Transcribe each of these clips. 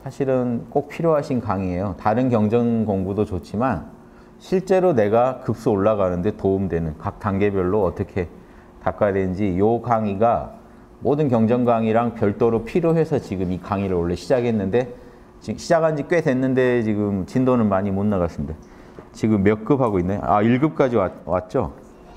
사실은 꼭 필요하신 강의예요. 다른 경전 공부도 좋지만 실제로 내가 급수 올라가는데 도움되는 각 단계별로 어떻게 닦아야 되는지 요 강의가 모든 경전 강의랑 별도로 필요해서 지금 이 강의를 원래 시작했는데 지금 시작한 지 꽤 됐는데 지금 진도는 많이 못 나갔습니다. 지금 몇 급 하고 있나요? 아, 1급까지 왔죠?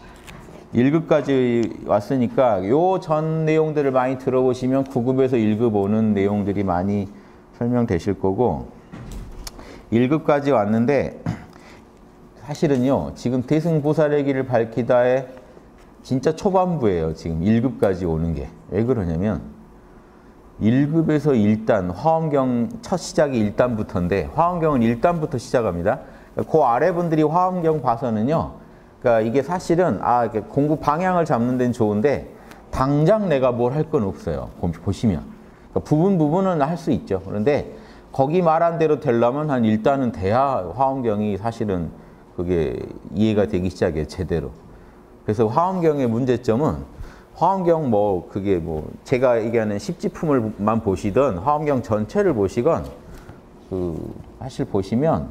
1급까지 왔으니까 요 전 내용들을 많이 들어보시면 9급에서 1급 오는 내용들이 많이 설명되실 거고 1급까지 왔는데 사실은요 지금 대승보살의 길을 밝히다의 진짜 초반부예요. 지금 1급까지 오는 게. 왜 그러냐면 1급에서 1단, 화엄경 첫 시작이 1단부터인데 화엄경은 1단부터 시작합니다. 그 아래 분들이 화엄경 봐서는요. 그러니까 이게 사실은 이렇게 공부 방향을 잡는 데는 좋은데 당장 내가 뭘 할 건 없어요. 보시면. 그러니까 부분은 할 수 있죠. 그런데 거기 말한 대로 되려면 한 1단은 돼야 화엄경이 사실은 그게 이해가 되기 시작해요. 제대로. 그래서 화엄경의 문제점은 화엄경 그게 제가 얘기하는 십지품을만 보시던 화엄경 전체를 보시건 사실 보시면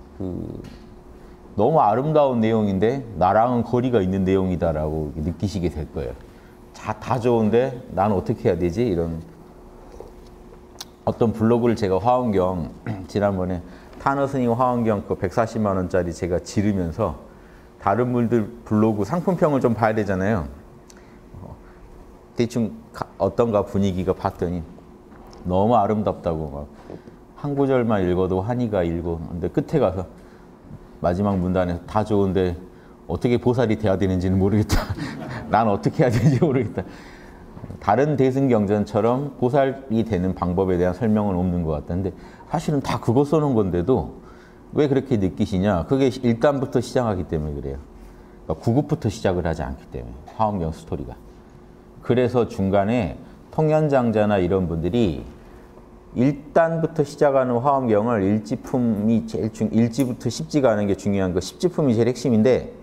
너무 아름다운 내용인데 나랑은 거리가 있는 내용이다라고 느끼시게 될 거예요. 다 좋은데 난 어떻게 해야 되지? 이런 어떤 블로그를 제가 화엄경 지난번에 타너스님 화엄경 그 140만 원짜리 제가 지르면서 다른 분들 블로그 상품평을 좀 봐야 되잖아요. 대충 어떤가 분위기가 봤더니 너무 아름답다고 막 한 구절만 읽어도 한이가 읽고 근데 끝에 가서 마지막 문단에 다 좋은데 어떻게 보살이 돼야 되는지는 모르겠다. 난 어떻게 해야 되는지 모르겠다. 다른 대승경전처럼 보살이 되는 방법에 대한 설명은 없는 것 같던데 사실은 다 그거 써놓은 건데도 왜 그렇게 느끼시냐? 그게 1단부터 시작하기 때문에 그래요. 그러니까 9급부터 시작을 하지 않기 때문에 화엄경 스토리가. 그래서 중간에 통연장자나 이런 분들이 1단부터 시작하는 화엄경을 일지품이 제일 1지부터 10지 가는 게 중요한 거 10지품이 제일 핵심인데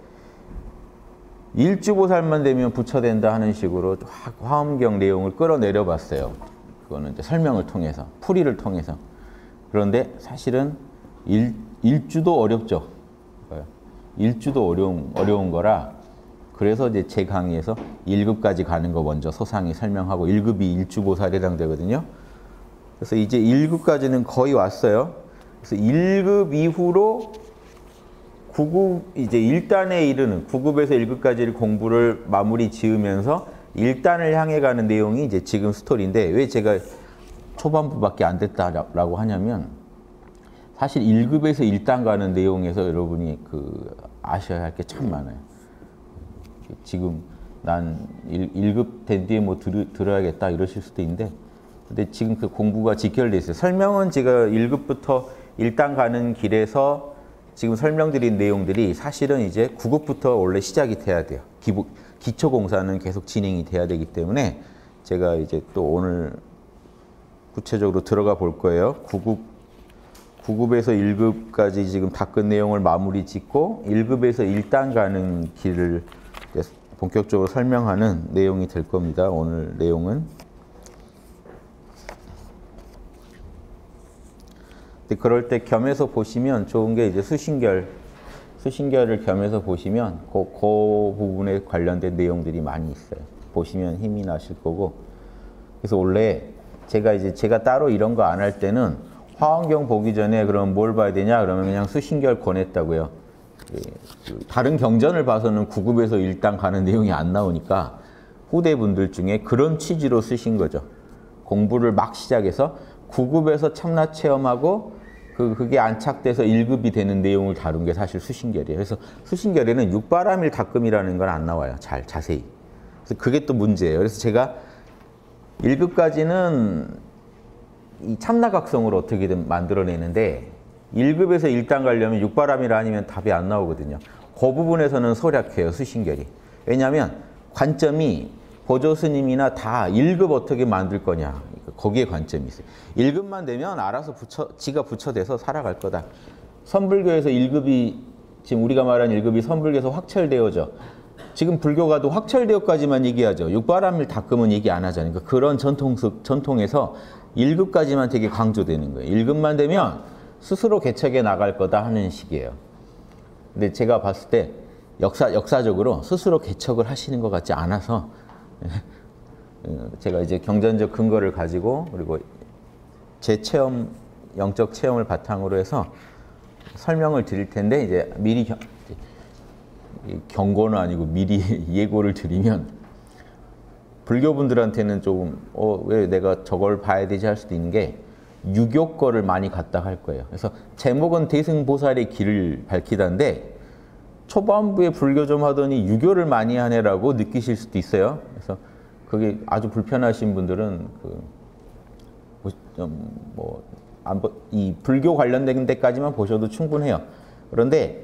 일주보살만 되면 부처된다 하는 식으로 화엄경 내용을 끌어내려 봤어요. 그거는 이제 설명을 통해서, 풀이를 통해서. 그런데 사실은 일주도 어렵죠. 일주도 어려운 거라 그래서 이제 제 강의에서 1급까지 가는 거 먼저 소상히 설명하고 1급이 일주보살에 해당되거든요. 그래서 이제 1급까지는 거의 왔어요. 그래서 1급 이후로 9급 이제 1단에 이르는 9급에서 1급까지를 공부를 마무리 지으면서 1단을 향해 가는 내용이 이제 지금 스토리인데 왜 제가 초반부밖에 안 됐다라고 하냐면 사실 1급에서 1단 가는 내용에서 여러분이 아셔야 할 게 참 많아요. 지금 난 1급 된 뒤에 들어야겠다 이러실 수도 있는데 근데 지금 그 공부가 직결돼 있어요. 설명은 제가 1급부터 1단 가는 길에서 지금 설명드린 내용들이 사실은 이제 9급부터 원래 시작이 돼야 돼요. 기초 공사는 계속 진행이 돼야 되기 때문에 제가 이제 또 오늘 구체적으로 들어가 볼 거예요. 9급에서 1급까지 지금 닦은 내용을 마무리 짓고 1급에서 1단 가는 길을 본격적으로 설명하는 내용이 될 겁니다. 오늘 내용은. 근데 그럴 때 겸해서 보시면 좋은 게 이제 수신결을 겸해서 보시면 그 부분에 관련된 내용들이 많이 있어요. 보시면 힘이 나실 거고. 그래서 원래 제가 따로 이런 거 안 할 때는 화엄경 보기 전에 그럼 뭘 봐야 되냐? 그러면 그냥 수신결 권했다고요. 다른 경전을 봐서는 9급에서 1단 가는 내용이 안 나오니까 후대분들 중에 그런 취지로 쓰신 거죠. 공부를 막 시작해서 9급에서 참나 체험하고 그게 안착돼서 1급이 되는 내용을 다룬 게 사실 수신결이에요. 그래서 수신결에는 육바라밀 닦음이라는 건 안 나와요. 자세히. 그래서 그게 또 문제예요. 그래서 제가 1급까지는 이 참나각성으로 어떻게든 만들어내는데 1급에서 1단 가려면 육바라밀 아니면 답이 안 나오거든요. 그 부분에서는 소략해요. 수신결이. 왜냐하면 관점이 보조스님이나 다 1급 어떻게 만들 거냐. 거기에 관점이 있어요. 1급만 되면 알아서 지가 부처돼서 살아갈 거다. 선불교에서 1급이 지금 우리가 말한 1급이 선불교에서 확철되어져. 지금 불교가도 확철되어까지만 얘기하죠. 육바라밀 닦음은 얘기 안 하잖아요. 그러니까 그런 전통에서 1급까지만 되게 강조되는 거예요. 1급만 되면 스스로 개척해 나갈 거다 하는 식이에요. 근데 제가 봤을 때 역사적으로 스스로 개척을 하시는 것 같지 않아서 제가 이제 경전적 근거를 가지고 그리고 제 체험, 영적 체험을 바탕으로 해서 설명을 드릴 텐데 이제 미리 경고는 아니고 미리 예고를 드리면 불교분들한테는 조금 왜 내가 저걸 봐야 되지 할 수도 있는 게 유교 거를 많이 갖다 할 거예요. 그래서 제목은 대승보살의 길을 밝히다인데 초반부에 불교 좀 하더니 유교를 많이 하네라고 느끼실 수도 있어요. 그래서 그게 아주 불편하신 분들은 이 불교 관련된 데까지만 보셔도 충분해요. 그런데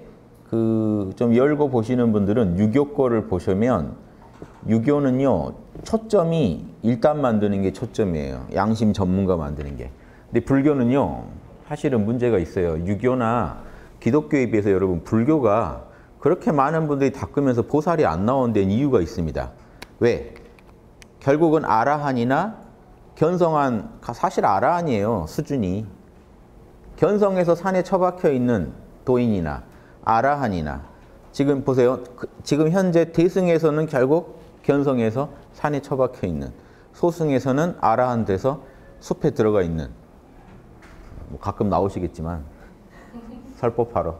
좀 열고 보시는 분들은 유교 거를 보시면 유교는요 초점이 일단 만드는 게 초점이에요. 양심 전문가 만드는 게. 근데 불교는요 사실은 문제가 있어요. 유교나 기독교에 비해서 여러분 불교가 그렇게 많은 분들이 닦으면서 보살이 안 나온 데는 이유가 있습니다. 왜? 결국은 아라한이나 견성한, 사실 아라한이에요 수준이. 견성에서 산에 처박혀 있는 도인이나 아라한이나 지금 보세요. 지금 현재 대승에서는 결국 견성에서 산에 처박혀 있는, 소승에서는 아라한 돼서 숲에 들어가 있는, 뭐 가끔 나오시겠지만 설법하러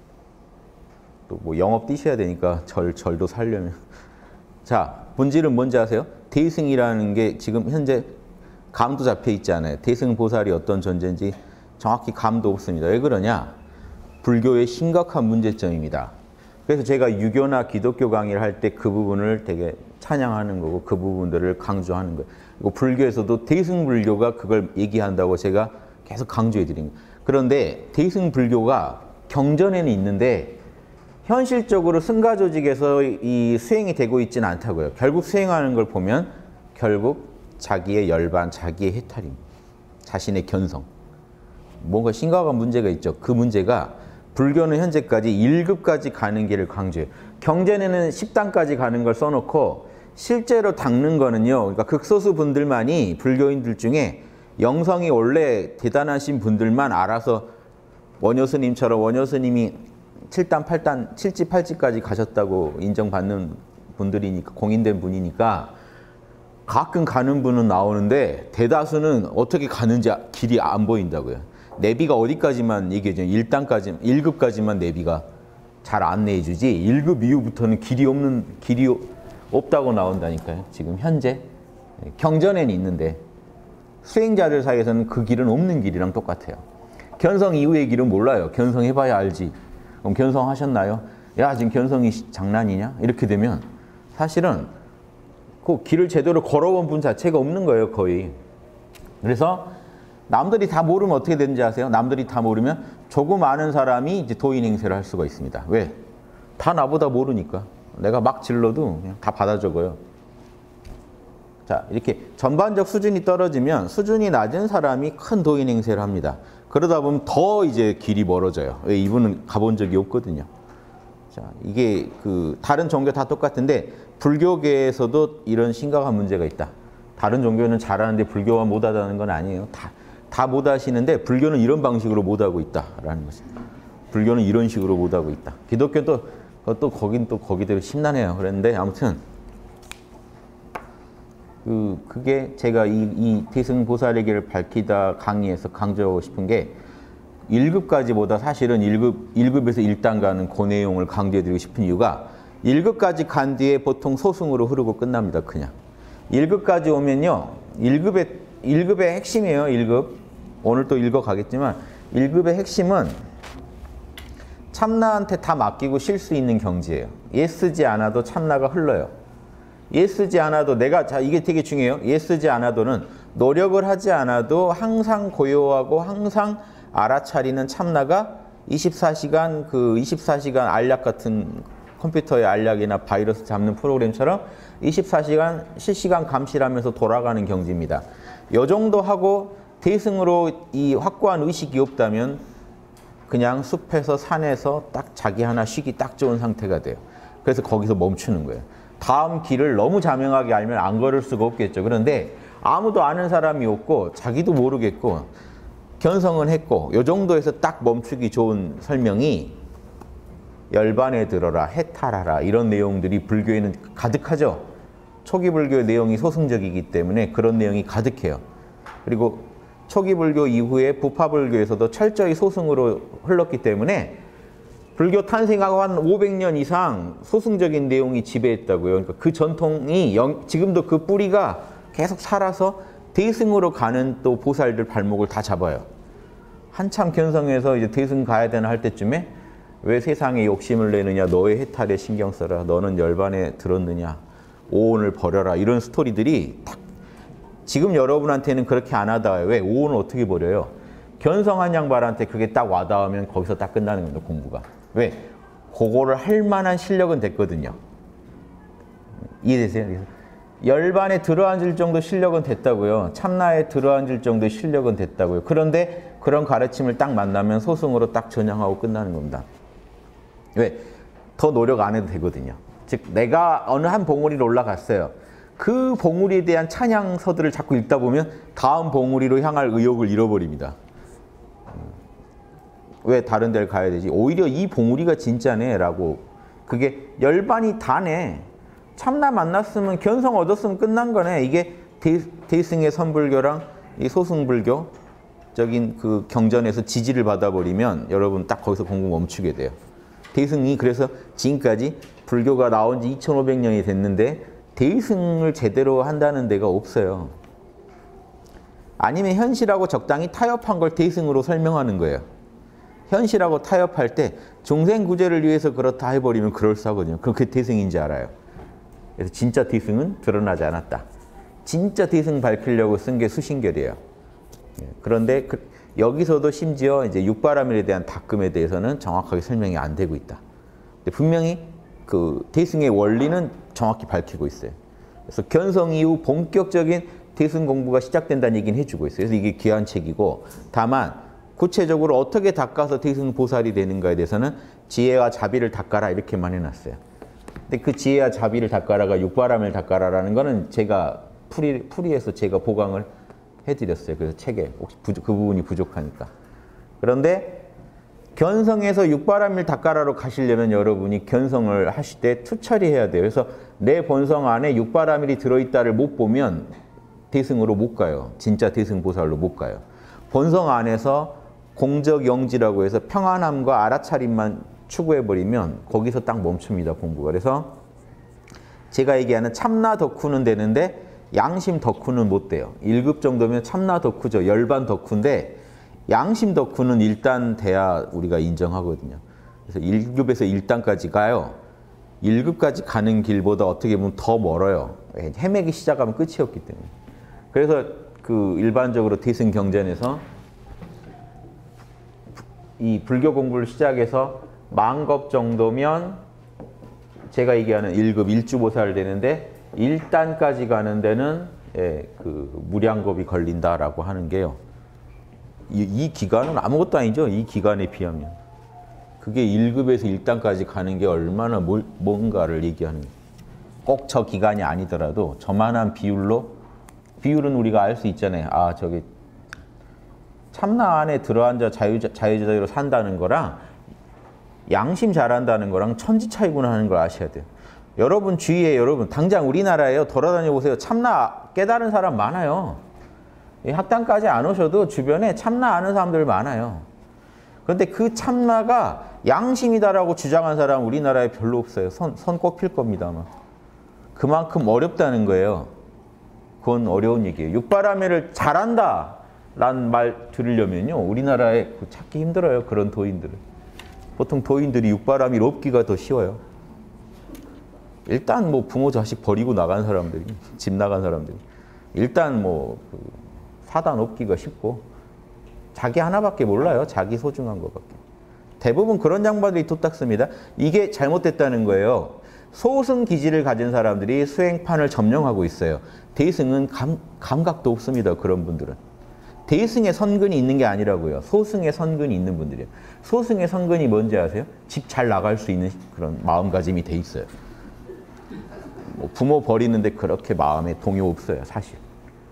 또 뭐 영업 뛰셔야 되니까 절도 살려면 자 본질은 뭔지 아세요? 대승이라는 게 지금 현재 감도 잡혀 있지 않아요. 대승보살이 어떤 존재인지 정확히 감도 없습니다. 왜 그러냐? 불교의 심각한 문제점입니다. 그래서 제가 유교나 기독교 강의를 할 때 그 부분을 되게 찬양하는 거고 그 부분들을 강조하는 거예요. 그리고 불교에서도 대승불교가 그걸 얘기한다고 제가 계속 강조해 드린 거예요. 그런데 대승불교가 경전에는 있는데 현실적으로 승가 조직에서 이 수행이 되고 있지는 않다고요. 결국 수행하는 걸 보면 결국 자기의 열반, 자기의 해탈임, 자신의 견성. 뭔가 심각한 문제가 있죠. 그 문제가 불교는 현재까지 1급까지 가는 길을 강조해요. 경전에는 10단까지 가는 걸 써놓고 실제로 닦는 거는요. 그러니까 극소수 분들만이 불교인들 중에 영성이 원래 대단하신 분들만 알아서 원효스님처럼 원효스님이 7단, 8단, 7지, 8지까지 가셨다고 인정받는 분들이니까 공인된 분이니까 가끔 가는 분은 나오는데 대다수는 어떻게 가는지 길이 안 보인다고요. 내비가 어디까지만 얘기해줘. 1단까지, 1급까지만 내비가 잘 안내해 주지 1급 이후부터는 길이 없다고 나온다니까요. 지금 현재 경전에는 있는데 수행자들 사이에서는 그 길은 없는 길이랑 똑같아요. 견성 이후의 길은 몰라요. 견성해봐야 알지. 그럼 견성하셨나요? 야 지금 견성이 장난이냐? 이렇게 되면 사실은 그 길을 제대로 걸어본 분 자체가 없는 거예요. 거의. 그래서 남들이 다 모르면 어떻게 되는지 아세요? 남들이 다 모르면 조금 아는 사람이 이제 도인 행세를 할 수가 있습니다. 왜? 다 나보다 모르니까. 내가 막 질러도 그냥 다 받아 적어요. 자, 이렇게 전반적 수준이 떨어지면 수준이 낮은 사람이 큰 도인 행세를 합니다. 그러다 보면 더 이제 길이 멀어져요. 왜? 이분은 가본 적이 없거든요. 자, 이게 다른 종교 다 똑같은데 불교계에서도 이런 심각한 문제가 있다. 다른 종교는 잘하는데 불교가 못하다는 건 아니에요. 다 못하시는데 불교는 이런 방식으로 못하고 있다라는 것입니다. 불교는 이런 식으로 못하고 있다. 기독교도 거긴 또 거기대로 심란해요. 그랬는데 아무튼 그게 제가 이 대승보살의 길을 밝히다 강의에서 강조하고 싶은 게 1급까지보다 사실은 1급에서 1단 가는 그 내용을 강조해드리고 싶은 이유가 1급까지 간 뒤에 보통 소승으로 흐르고 끝납니다. 그냥 1급까지 오면요 1급의 핵심이에요. 1급 오늘 또 읽어가겠지만 1급의 핵심은 참나한테 다 맡기고 쉴 수 있는 경지예요. 애쓰지 않아도 참나가 흘러요. 애쓰지 않아도 이게 되게 중요해요. 애쓰지 않아도는 노력을 하지 않아도 항상 고요하고 항상 알아차리는 참나가 24시간 24시간 알약 같은 컴퓨터의 알약이나 바이러스 잡는 프로그램처럼 24시간 실시간 감시하면서 돌아가는 경지입니다. 이 정도 하고 대승으로 이 확고한 의식이 없다면 그냥 숲에서 산에서 딱 자기 하나 쉬기 딱 좋은 상태가 돼요. 그래서 거기서 멈추는 거예요. 다음 길을 너무 자명하게 알면 안 걸을 수가 없겠죠. 그런데 아무도 아는 사람이 없고 자기도 모르겠고 견성은 했고 요 정도에서 딱 멈추기 좋은 설명이 열반에 들어라, 해탈하라 이런 내용들이 불교에는 가득하죠. 초기 불교의 내용이 소승적이기 때문에 그런 내용이 가득해요. 그리고 초기 불교 이후에 부파 불교에서도 철저히 소승으로 흘렀기 때문에 불교 탄생하고 한 500년 이상 소승적인 내용이 지배했다고요. 그러니까 그 전통이 지금도 그 뿌리가 계속 살아서 대승으로 가는 또 보살들 발목을 다 잡아요. 한참 견성해서 이제 대승 가야 되나 할 때쯤에 왜 세상에 욕심을 내느냐, 너의 해탈에 신경 써라, 너는 열반에 들었느냐, 오온을 버려라 이런 스토리들이 딱 지금 여러분한테는 그렇게 안 하다가요. 왜? 오온을 어떻게 버려요? 견성한 양반한테 그게 딱 와닿으면 거기서 딱 끝나는 겁니다, 공부가. 왜? 그거를 할 만한 실력은 됐거든요. 이해되세요? 열반에 들어앉을 정도 실력은 됐다고요. 참나에 들어앉을 정도 실력은 됐다고요. 그런데 그런 가르침을 딱 만나면 소승으로 딱 전향하고 끝나는 겁니다. 왜? 더 노력 안 해도 되거든요. 즉 내가 어느 한 봉우리로 올라갔어요. 그 봉우리에 대한 찬양서들을 자꾸 읽다 보면 다음 봉우리로 향할 의욕을 잃어버립니다. 왜 다른 데를 가야 되지? 오히려 이 봉우리가 진짜네 라고. 그게 열반이 다네. 참나 만났으면 견성 얻었으면 끝난 거네. 이게 대승의 선불교랑 이 소승불교적인 그 경전에서 지지를 받아버리면 여러분 딱 거기서 공부 멈추게 돼요. 대승이 그래서 지금까지 불교가 나온 지 2500년이 됐는데 대승을 제대로 한다는 데가 없어요. 아니면 현실하고 적당히 타협한 걸 대승으로 설명하는 거예요. 현실하고 타협할 때 중생구제를 위해서 그렇다 해버리면 그럴싸하거든요. 그럼 그게 대승인지 알아요. 그래서 진짜 대승은 드러나지 않았다. 진짜 대승 밝히려고 쓴 게 수신결이에요. 그런데 여기서도 심지어 이제 육바라밀에 대한 닦음에 대해서는 정확하게 설명이 안 되고 있다. 근데 분명히 그 대승의 원리는 정확히 밝히고 있어요. 그래서 견성 이후 본격적인 대승 공부가 시작된다는 얘기는 해주고 있어요. 그래서 이게 귀한 책이고, 다만 구체적으로 어떻게 닦아서 대승 보살이 되는가에 대해서는 지혜와 자비를 닦아라 이렇게만 해놨어요. 근데 그 지혜와 자비를 닦아라가 육바람을 닦아라라는 거는 제가 풀이해서 제가 보강을 해드렸어요. 그래서 책에 혹시 그 부분이 부족하니까. 그런데 견성에서 육바람일 닦아라로 가시려면 여러분이 견성을 하실 때 투처리해야 돼요. 그래서 내 본성 안에 육바람일이 들어있다를 못 보면 대승으로 못 가요. 진짜 대승보살로 못 가요. 본성 안에서 공적영지라고 해서 평안함과 알아차림만 추구해버리면 거기서 딱 멈춥니다, 공부가. 그래서 제가 얘기하는 참나 덕후는 되는데 양심 덕후는 못 돼요. 1급 정도면 참나 덕후죠. 열반 덕후인데 양심 덕후는 일단 돼야 우리가 인정하거든요. 그래서 1급에서 1단까지 가요. 1급까지 가는 길보다 어떻게 보면 더 멀어요. 헤매기 시작하면 끝이 없기 때문에. 그래서 그 일반적으로 대승 경전에서 이 불교 공부를 시작해서 만겁 정도면 제가 얘기하는 1급 일주보살 되는데 1단까지 가는 데는 그 무량겁이 걸린다라고 하는 게요. 이 기간은 아무것도 아니죠. 이 기간에 비하면. 그게 1급에서 1단까지 가는 게 얼마나 뭔가를 얘기하는 거예요. 꼭 저 기간이 아니더라도 저만한 비율은 우리가 알 수 있잖아요. 아, 저기 참나 안에 들어앉아 자유자재로 산다는 거랑 양심 잘한다는 거랑 천지 차이구나 하는 걸 아셔야 돼요. 여러분 주위에 여러분 당장 우리나라에요. 돌아다녀 보세요. 참나 깨달은 사람 많아요. 학당까지 안 오셔도 주변에 참나 아는 사람들 많아요. 그런데 그 참나가 양심이다라고 주장한 사람 우리나라에 별로 없어요. 손 꼽힐 겁니다 아마. 그만큼 어렵다는 거예요. 그건 어려운 얘기예요. 육바라밀을 잘한다 라는 말 들으려면요. 우리나라에 찾기 힘들어요. 그런 도인들을. 보통 도인들이 육바라밀 없기가 더 쉬워요. 일단 뭐 부모 자식 버리고 나간 사람들이, 집 나간 사람들이 일단 뭐 사단 없기가 쉽고 자기 하나밖에 몰라요. 자기 소중한 것밖에. 대부분 그런 양반들이 톱닥습니다. 이게 잘못됐다는 거예요. 소승 기질을 가진 사람들이 수행판을 점령하고 있어요. 대승은 감각도 없습니다. 그런 분들은. 대승의 선근이 있는 게 아니라고요. 소승의 선근이 있는 분들이에요. 소승의 선근이 뭔지 아세요? 집 잘 나갈 수 있는 그런 마음가짐이 돼 있어요. 뭐 부모 버리는데 그렇게 마음에 동요 없어요. 사실.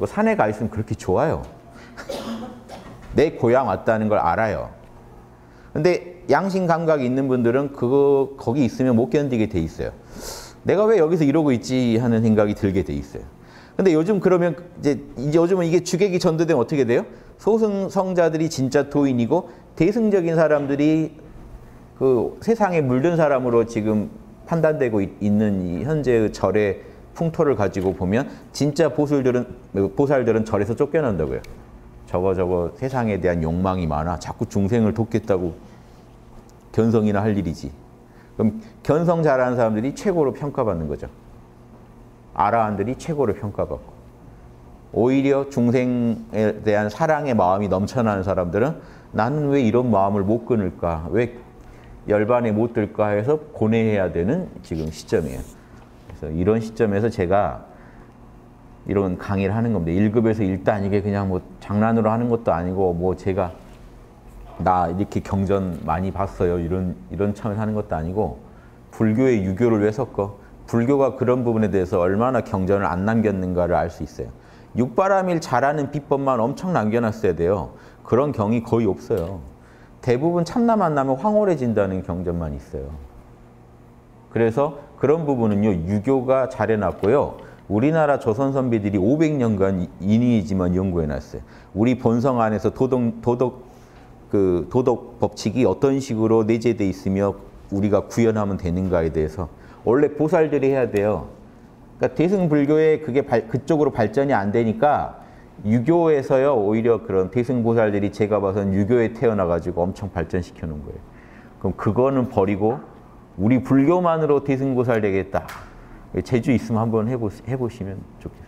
그 산에 가 있으면 그렇게 좋아요. 내 고향 왔다는 걸 알아요. 근데 양심 감각이 있는 분들은 거기 있으면 못 견디게 돼 있어요. 내가 왜 여기서 이러고 있지 하는 생각이 들게 돼 있어요. 근데 요즘 그러면 이제 요즘은 이게 주객이 전도되면 어떻게 돼요? 소승성자들이 진짜 도인이고 대승적인 사람들이 그 세상에 물든 사람으로 지금 판단되고 있는 이 현재의 절의 풍토를 가지고 보면 진짜 보살들은 절에서 쫓겨난다고요. 저거 세상에 대한 욕망이 많아. 자꾸 중생을 돕겠다고 견성이나 할 일이지. 그럼 견성 잘하는 사람들이 최고로 평가받는 거죠. 아라한들이 최고로 평가받고. 오히려 중생에 대한 사랑의 마음이 넘쳐나는 사람들은 나는 왜 이런 마음을 못 끊을까? 왜 열반에 못 들까 해서 고뇌해야 되는 지금 시점이에요. 그래서 이런 시점에서 제가 이런 강의를 하는 겁니다. 1급에서 1단 이게 그냥 뭐 장난으로 하는 것도 아니고 뭐 제가 나 이렇게 경전 많이 봤어요. 이런 차원에서 하는 것도 아니고 불교의 유교를 왜 섞어? 불교가 그런 부분에 대해서 얼마나 경전을 안 남겼는가를 알 수 있어요. 육바라밀 잘하는 비법만 엄청 남겨놨어야 돼요. 그런 경이 거의 없어요. 대부분 참나 만나면 황홀해진다는 경전만 있어요. 그래서 그런 부분은요, 유교가 잘해놨고요. 우리나라 조선 선비들이 500년간 인위이지만 연구해놨어요. 우리 본성 안에서 도덕 법칙이 어떤 식으로 내재돼 있으며 우리가 구현하면 되는가에 대해서 원래 보살들이 해야 돼요. 그러니까 대승불교에 그게 그쪽으로 발전이 안 되니까 유교에서요 오히려 그런 대승보살들이 제가 봐서는 유교에 태어나가지고 엄청 발전시켜 놓은 거예요. 그럼 그거는 버리고 우리 불교만으로 대승보살 되겠다. 재주 있으면 한번 해보시면 좋겠어요.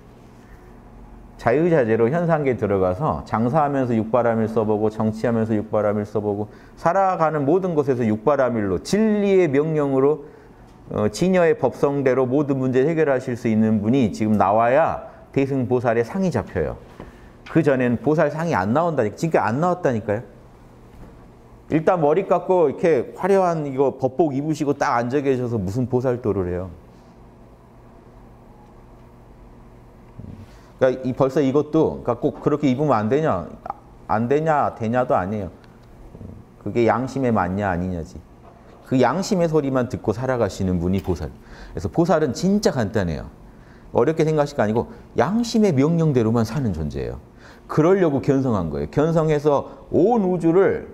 자유자재로 현상계에 들어가서 장사하면서 육바라밀 써보고 정치하면서 육바라밀 써보고 살아가는 모든 것에서 육바라밀로 진리의 명령으로 진여의 법성대로 모든 문제를 해결하실 수 있는 분이 지금 나와야 대승보살의 상이 잡혀요. 그 전에는 보살 상이 안 나온다니까. 지금 안 나왔다니까요. 일단 머리 깎고 이렇게 화려한 이거 법복 입으시고 딱 앉아 계셔서 무슨 보살도를 해요. 그러니까 벌써 이것도 그러니까 꼭 그렇게 입으면 안 되냐? 안 되냐? 되냐도 아니에요. 그게 양심에 맞냐 아니냐지. 그 양심의 소리만 듣고 살아가시는 분이 보살. 그래서 보살은 진짜 간단해요. 어렵게 생각하실 거 아니고 양심의 명령대로만 사는 존재예요. 그러려고 견성한 거예요. 견성해서 온 우주를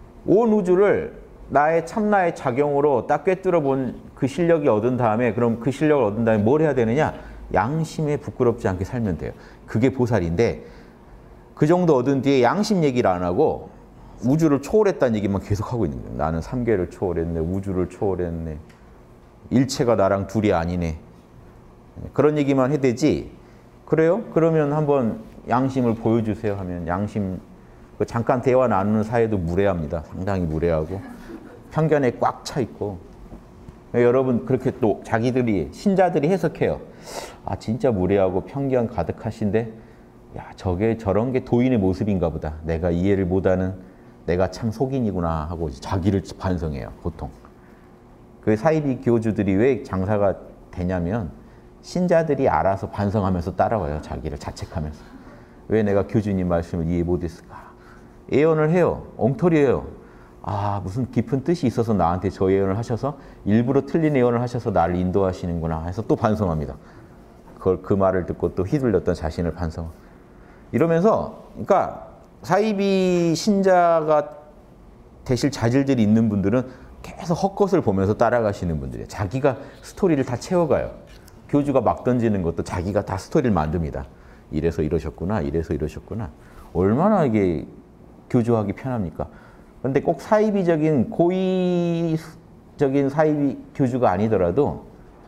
나의 참나의 작용으로 딱 꿰뚫어 본 그 실력이 얻은 다음에 그럼 그 실력을 얻은 다음에 뭘 해야 되느냐? 양심에 부끄럽지 않게 살면 돼요. 그게 보살인데 그 정도 얻은 뒤에 양심 얘기를 안 하고 우주를 초월했다는 얘기만 계속 하고 있는 거예요. 나는 삼계를 초월했네. 우주를 초월했네. 일체가 나랑 둘이 아니네. 그런 얘기만 해대지. 그래요? 그러면 한번 양심을 보여주세요 하면 양심 잠깐 대화 나누는 사이에도 무례합니다. 상당히 무례하고 편견에 꽉 차 있고. 여러분 그렇게 또 자기들이 신자들이 해석해요. 아 진짜 무례하고 편견 가득하신데 야 저런 게 도인의 모습인가 보다. 내가 이해를 못하는 내가 참 속인이구나 하고 자기를 반성해요. 보통. 그 사이비 교주들이 왜 장사가 되냐면 신자들이 알아서 반성하면서 따라와요. 자기를 자책하면서. 왜 내가 교주님 말씀을 이해 못했을까? 예언을 해요. 엉터리예요. 아 무슨 깊은 뜻이 있어서 나한테 저 예언을 하셔서 일부러 틀린 예언을 하셔서 나를 인도하시는구나 해서 또 반성합니다. 그 말을 듣고 또 휘둘렸던 자신을 반성. 이러면서 그러니까 사이비 신자가 되실 자질들이 있는 분들은 계속 헛것을 보면서 따라가시는 분들이에요. 자기가 스토리를 다 채워가요. 교주가 막 던지는 것도 자기가 다 스토리를 만듭니다. 이래서 이러셨구나, 이래서 이러셨구나. 얼마나 이게 교주하기 편합니까? 그런데 꼭 사이비적인 고의적인 사이비 교주가 아니더라도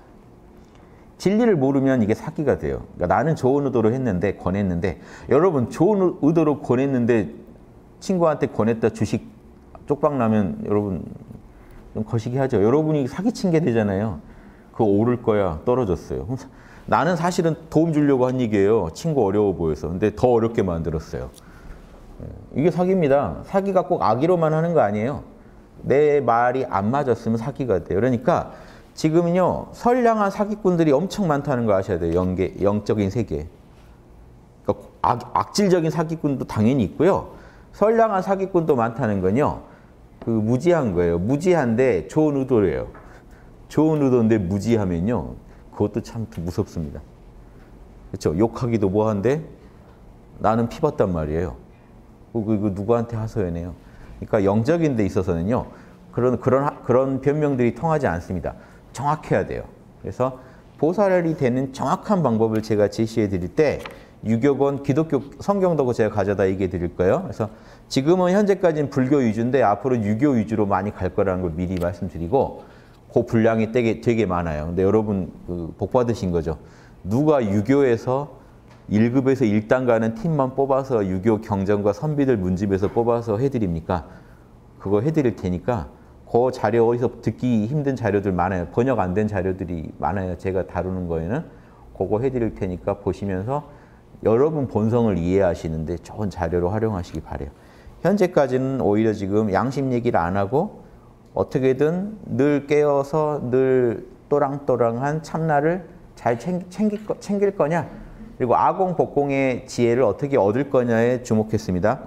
진리를 모르면 이게 사기가 돼요. 그러니까 나는 좋은 의도로 했는데 권했는데 여러분 좋은 의도로 권했는데 친구한테 권했다 주식 쪽박 나면 여러분 좀 거시기 하죠. 여러분이 사기친 게 되잖아요. 그거 오를 거야 떨어졌어요. 나는 사실은 도움 주려고 한 얘기예요. 친구 어려워 보여서. 근데 더 어렵게 만들었어요. 이게 사기입니다. 사기가 꼭 악의로만 하는 거 아니에요. 내 말이 안 맞았으면 사기가 돼요. 그러니까 지금은요 선량한 사기꾼들이 엄청 많다는 거 아셔야 돼요. 영적인 세계. 그러니까 악질적인 사기꾼도 당연히 있고요. 선량한 사기꾼도 많다는 건요. 그 무지한 거예요. 무지한데 좋은 의도래요. 좋은 의도인데 무지하면요. 그것도 참 무섭습니다. 그렇죠? 욕하기도 뭐한데 나는 피봤단 말이에요. 그 누구한테 하소연해요. 그러니까 영적인 데 있어서는요. 그런 변명들이 통하지 않습니다. 정확해야 돼요. 그래서 보살이 되는 정확한 방법을 제가 제시해 드릴 때 유교권, 기독교 성경도 제가 가져다 얘기해 드릴 거예요. 그래서 지금은 현재까지는 불교 위주인데 앞으로 유교 위주로 많이 갈 거라는 걸 미리 말씀드리고 그 분량이 되게 많아요. 근데 여러분 복 받으신 거죠. 누가 유교에서 1급에서 1단 가는 팀만 뽑아서 유교 경전과 선비들 문집에서 뽑아서 해드립니까? 그거 해드릴 테니까 그 자료 어디서 듣기 힘든 자료들 많아요. 번역 안 된 자료들이 많아요. 제가 다루는 거에는 그거 해드릴 테니까 보시면서 여러분 본성을 이해하시는데 좋은 자료로 활용하시기 바래요. 현재까지는 오히려 지금 양심 얘기를 안 하고 어떻게든 늘 깨어서 늘 또랑또랑한 참나를 잘 챙길 거냐, 그리고 아공, 복공의 지혜를 어떻게 얻을 거냐에 주목했습니다.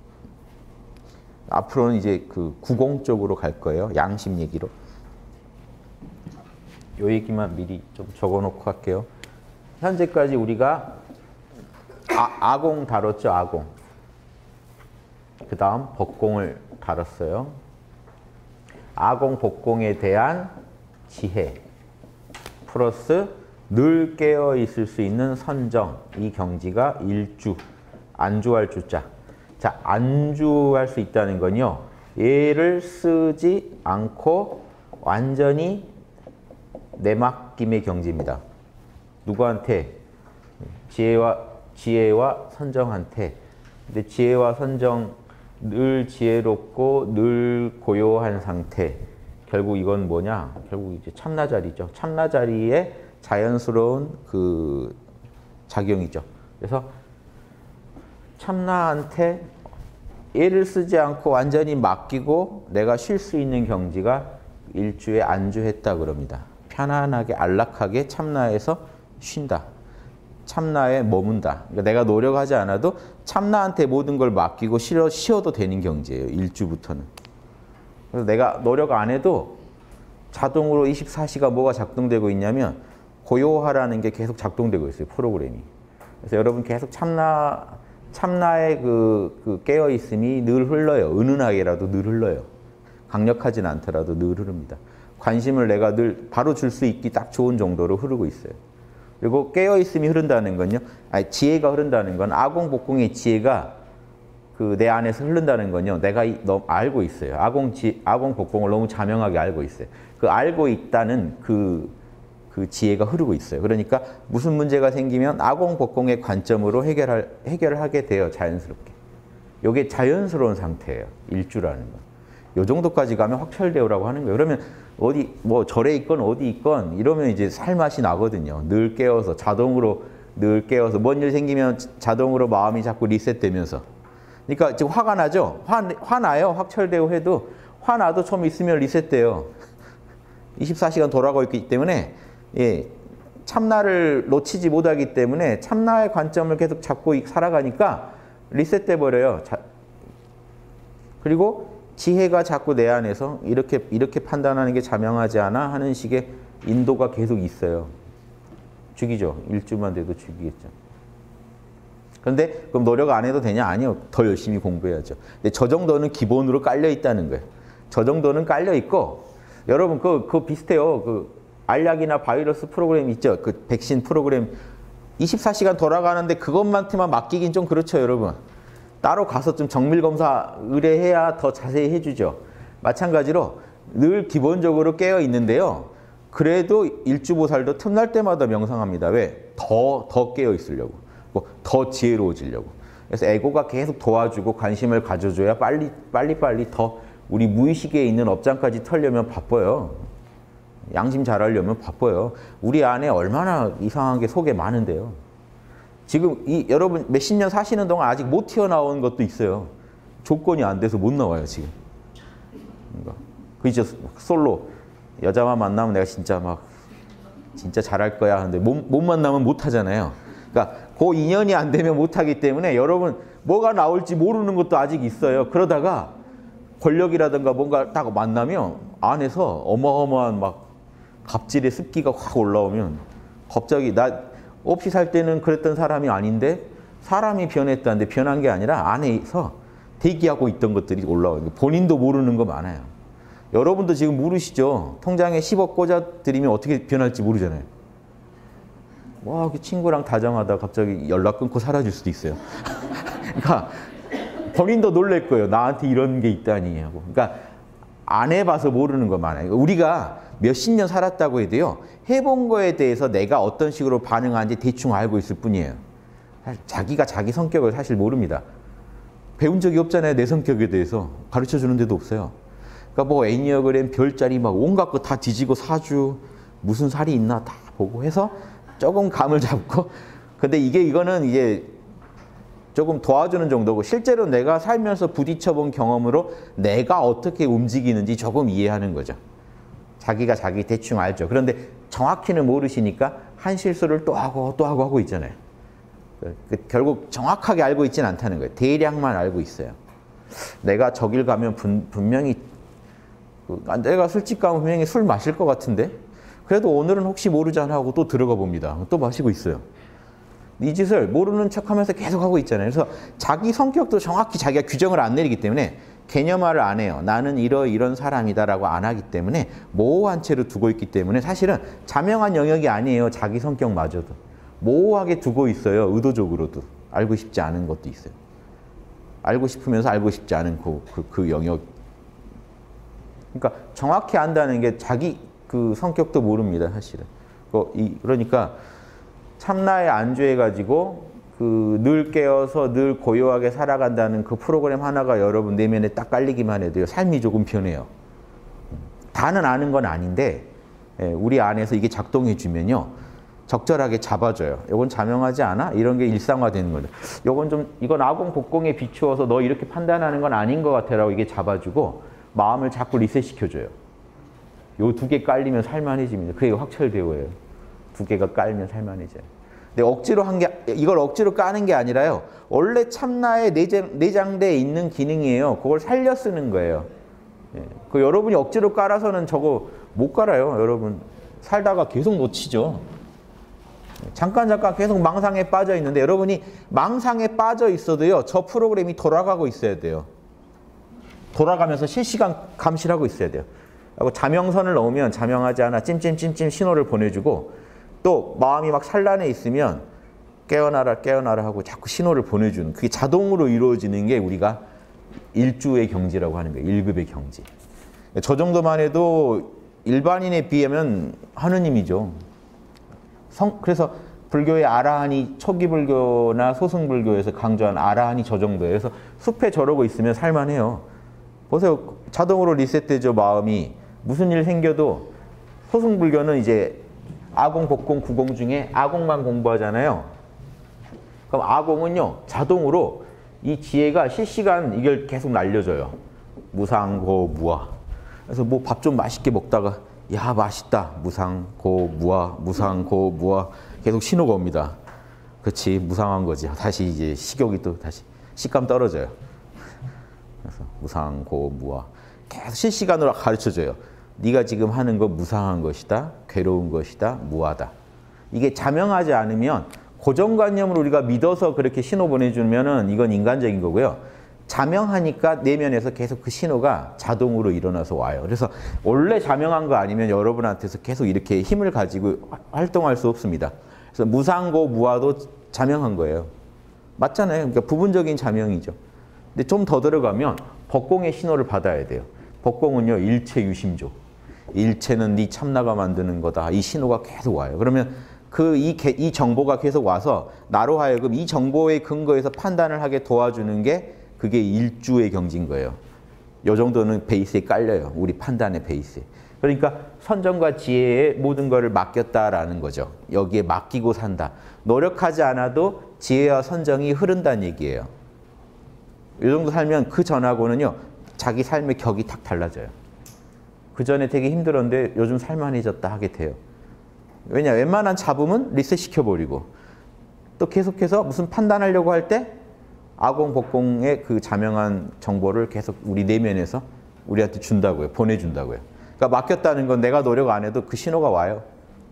앞으로는 이제 그 구공 쪽으로 갈 거예요. 양심 얘기로. 요 얘기만 미리 좀 적어놓고 할게요. 현재까지 우리가 아공 다뤘죠. 아공. 그 다음 법공을 다뤘어요. 아공, 복공에 대한 지혜 플러스 늘 깨어 있을 수 있는 선정, 이 경지가 일주, 안주할 주자. 자, 안주할 수 있다는 건요. 얘를 쓰지 않고 완전히 내맡김의 경지입니다. 누구한테? 지혜와 선정한테. 근데 지혜와 선정, 늘 지혜롭고 늘 고요한 상태. 결국 이건 뭐냐? 결국 이제 참나자리죠. 참나자리의 자연스러운 그 작용이죠. 그래서 참나한테 얘를 쓰지 않고 완전히 맡기고 내가 쉴 수 있는 경지가 일주에 안주했다 그럽니다. 편안하게 안락하게 참나에서 쉰다. 참나에 머문다. 그러니까 내가 노력하지 않아도 참나한테 모든 걸 맡기고 쉬어도 되는 경지예요. 일주부터는. 그래서 내가 노력 안 해도 자동으로 24시간 뭐가 작동되고 있냐면 고요하라는 게 계속 작동되고 있어요. 프로그램이. 그래서 여러분 계속 참나의 그 깨어있음이 늘 흘러요. 은은하게라도 늘 흘러요. 강력하진 않더라도 늘 흐릅니다. 관심을 내가 늘 바로 줄 수 있기 딱 좋은 정도로 흐르고 있어요. 그리고 깨어있음이 흐른다는 건요. 아니, 지혜가 흐른다는 건 아공복공의 지혜가 그 내 안에서 흐른다는 건요. 내가 너무 알고 있어요. 아공복공을 너무 자명하게 알고 있어요. 그 알고 있다는 그 지혜가 흐르고 있어요. 그러니까 무슨 문제가 생기면 아공복공의 관점으로 해결을 하게 돼요. 자연스럽게. 이게 자연스러운 상태예요. 일주라는 건. 요 정도까지 가면 확철대오라고 하는 거예요. 그러면 어디 뭐 절에 있건 어디 있건 이러면 이제 살맛이 나거든요. 늘 깨어서 자동으로 늘 깨어서 뭔 일 생기면 자동으로 마음이 자꾸 리셋되면서. 그러니까 지금 화가 나죠. 화나요. 확철대오 해도 화나도 좀 있으면 리셋돼요. 24시간 돌아가고 있기 때문에 예, 참나를 놓치지 못하기 때문에 참나의 관점을 계속 잡고 살아가니까 리셋돼 버려요. 그리고 지혜가 자꾸 내 안에서 이렇게 판단하는 게 자명하지 않아 하는 식의 인도가 계속 있어요. 죽이죠. 일주만 돼도 죽이겠죠. 그런데 그럼 노력 안 해도 되냐? 아니요. 더 열심히 공부해야죠. 근데 저 정도는 기본으로 깔려 있다는 거예요. 저 정도는 깔려 있고 여러분 그거 비슷해요. 그 알약이나 바이러스 프로그램 있죠. 그 백신 프로그램 24시간 돌아가는데 그것만큼만 맡기긴 좀 그렇죠, 여러분. 따로 가서 좀 정밀검사 의뢰해야 더 자세히 해주죠. 마찬가지로 늘 기본적으로 깨어 있는데요. 그래도 일주보살도 틈날 때마다 명상합니다. 왜? 더 깨어 있으려고. 더 지혜로워지려고. 그래서 에고가 계속 도와주고 관심을 가져줘야 빨리 더 우리 무의식에 있는 업장까지 털려면 바빠요. 양심 잘하려면 바빠요. 우리 안에 얼마나 이상한 게 속에 많은데요. 지금 여러분 몇십 년 사시는 동안 아직 못 튀어나온 것도 있어요. 조건이 안 돼서 못 나와요, 지금. 그 이제 솔로 여자만 만나면 내가 진짜 잘할 거야 하는데 못 만나면 못 하잖아요. 그러니까 그 인연이 안 되면 못하기 때문에 여러분 뭐가 나올지 모르는 것도 아직 있어요. 그러다가 권력이라든가 뭔가 딱 만나면 안에서 어마어마한 막 갑질의 습기가 확 올라오면 갑자기 나 없이 살 때는 그랬던 사람이 아닌데 사람이 변했다는데 변한 게 아니라 안에서 대기하고 있던 것들이 올라와요. 본인도 모르는 거 많아요. 여러분도 지금 모르시죠? 통장에 10억 꽂아드리면 어떻게 변할지 모르잖아요. 와, 그 친구랑 다정하다 갑자기 연락 끊고 사라질 수도 있어요. 그러니까 본인도 놀랄 거예요. 나한테 이런 게 있다니 하고. 그러니까 안 해봐서 모르는 거 많아요. 우리가 몇십 년 살았다고 해도요. 해본 거에 대해서 내가 어떤 식으로 반응하는지 대충 알고 있을 뿐이에요. 자기가 자기 성격을 사실 모릅니다. 배운 적이 없잖아요. 내 성격에 대해서. 가르쳐주는 데도 없어요. 그러니까 뭐 애니어그램, 별자리 막 온갖 거 다 뒤지고 사주, 무슨 살이 있나 다 보고 해서 조금 감을 잡고 근데 이거는 이제 조금 도와주는 정도고 실제로 내가 살면서 부딪혀본 경험으로 내가 어떻게 움직이는지 조금 이해하는 거죠. 자기가 자기 대충 알죠. 그런데 정확히는 모르시니까 한 실수를 또 하고 또 하고 있잖아요. 결국 정확하게 알고 있지는 않다는 거예요. 대략만 알고 있어요. 내가 저길 가면 분명히 내가 술집 가면 분명히 술 마실 것 같은데 그래도 오늘은 혹시 모르잖아 하고 또 들어가 봅니다. 또 마시고 있어요. 이 짓을 모르는 척하면서 계속 하고 있잖아요. 그래서 자기 성격도 정확히 자기가 규정을 안 내리기 때문에 개념화를 안 해요. 나는 이런 사람이다라고 안 하기 때문에 모호한 채로 두고 있기 때문에 사실은 자명한 영역이 아니에요. 자기 성격마저도. 모호하게 두고 있어요. 의도적으로도. 알고 싶지 않은 것도 있어요. 알고 싶으면서 알고 싶지 않은 그 영역. 그러니까 정확히 안다는 게 자기 그 성격도 모릅니다. 사실은. 그러니까 참나에 안주해가지고 늘 깨어서 늘 고요하게 살아간다는 그 프로그램 하나가 여러분 내면에 딱 깔리기만 해도요. 삶이 조금 변해요. 다는 아는 건 아닌데 우리 안에서 이게 작동해주면요. 적절하게 잡아줘요. 이건 자명하지 않아? 이런 게 일상화되는 거죠. 이건 아공 복공에 비추어서 너 이렇게 판단하는 건 아닌 것 같아라고 이게 잡아주고 마음을 자꾸 리셋시켜줘요. 요 두 개 깔리면 살만해집니다. 그게 확철대오예요. 두 개가 깔면 살만해져요. 근데 억지로 이걸 억지로 까는 게 아니라요. 원래 참나의 내장대에 있는 기능이에요. 그걸 살려 쓰는 거예요. 여러분이 억지로 깔아서는 저거 못 깔아요. 여러분 살다가 계속 놓치죠. 잠깐 계속 망상에 빠져 있는데 여러분이 망상에 빠져 있어도요. 저 프로그램이 돌아가고 있어야 돼요. 돌아가면서 실시간 감시를 하고 있어야 돼요. 하고 자명선을 넣으면 자명하지 않아 찜찜찜찜 신호를 보내주고 또 마음이 막 산란해 있으면 깨어나라 하고 자꾸 신호를 보내주는 그게 자동으로 이루어지는 게 우리가 일주의 경지라고 하는 거예요. 1급의 경지. 저 정도만 해도 일반인에 비하면 하느님이죠. 그래서 불교의 아라한이 초기 불교나 소승 불교에서 강조한 아라한이 저 정도예요. 그래서 숲에 저러고 있으면 살만해요. 보세요. 자동으로 리셋되죠. 마음이. 무슨 일 생겨도 소승 불교는 이제 아공, 복공, 구공 중에 아공만 공부하잖아요. 그럼 아공은요. 자동으로 이 지혜가 실시간 이걸 계속 날려줘요. 무상고 무아. 그래서 뭐 밥 좀 맛있게 먹다가 야 맛있다. 무상고 무아, 무상고 무아. 계속 신호가 옵니다. 그렇지 무상한 거지. 다시 이제 식욕이 또 다시 식감 떨어져요. 그래서 무상고 무아. 계속 실시간으로 가르쳐줘요. 네가 지금 하는 거 무상한 것이다. 괴로운 것이다. 무아다. 이게 자명하지 않으면 고정관념으로 우리가 믿어서 그렇게 신호 보내주면 이건 인간적인 거고요. 자명하니까 내면에서 계속 그 신호가 자동으로 일어나서 와요. 그래서 원래 자명한 거 아니면 여러분한테서 계속 이렇게 힘을 가지고 활동할 수 없습니다. 그래서 무상고 무아도 자명한 거예요. 맞잖아요. 그러니까 부분적인 자명이죠. 근데 좀 더 들어가면 법공의 신호를 받아야 돼요. 법공은요. 일체 유심조. 일체는 네 참나가 만드는 거다. 이 신호가 계속 와요. 그러면 이 정보가 계속 와서 나로 하여금 이 정보에 근거해서 판단을 하게 도와주는 게 그게 일주의 경지인 거예요. 요 정도는 베이스에 깔려요. 우리 판단의 베이스에. 그러니까 선정과 지혜에 모든 것을 맡겼다라는 거죠. 여기에 맡기고 산다. 노력하지 않아도 지혜와 선정이 흐른다는 얘기예요. 이 정도 살면 그 전하고는요. 자기 삶의 격이 탁 달라져요. 그 전에 되게 힘들었는데 요즘 살만해졌다 하게 돼요. 왜냐? 웬만한 잡음은 리셋시켜버리고 또 계속해서 무슨 판단하려고 할 때 아공, 복공의 그 자명한 정보를 계속 우리 내면에서 우리한테 준다고요. 보내준다고요. 그러니까 맡겼다는 건 내가 노력 안 해도 그 신호가 와요.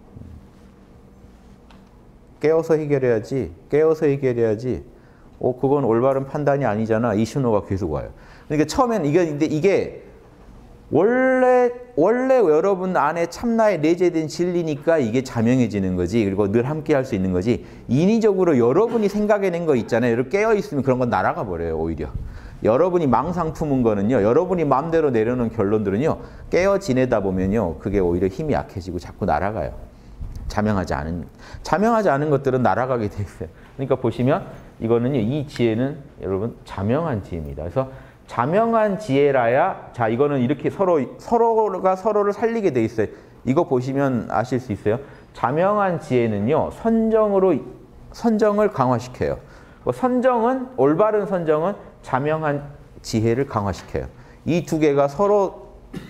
깨어서 해결해야지. 깨어서 해결해야지. 그건 올바른 판단이 아니잖아. 이 신호가 계속 와요. 그러니까 처음에는 이게 원래 여러분 안에 참나에 내재된 진리니까 이게 자명해지는 거지. 그리고 늘 함께 할 수 있는 거지. 인위적으로 여러분이 생각해낸 거 있잖아요. 이렇게 깨어있으면 그런 건 날아가 버려요. 오히려. 여러분이 망상 품은 거는요. 여러분이 마음대로 내려놓은 결론들은요. 깨어 지내다 보면요. 그게 오히려 힘이 약해지고 자꾸 날아가요. 자명하지 않은 것들은 날아가게 돼 있어요. 그러니까 보시면 이거는요. 이 지혜는 여러분 자명한 지혜입니다. 그래서 자명한 지혜라야, 자, 이거는 이렇게 서로가 서로를 살리게 돼 있어요. 이거 보시면 아실 수 있어요. 자명한 지혜는요, 선정을 강화시켜요. 올바른 선정은 자명한 지혜를 강화시켜요. 이 두 개가 서로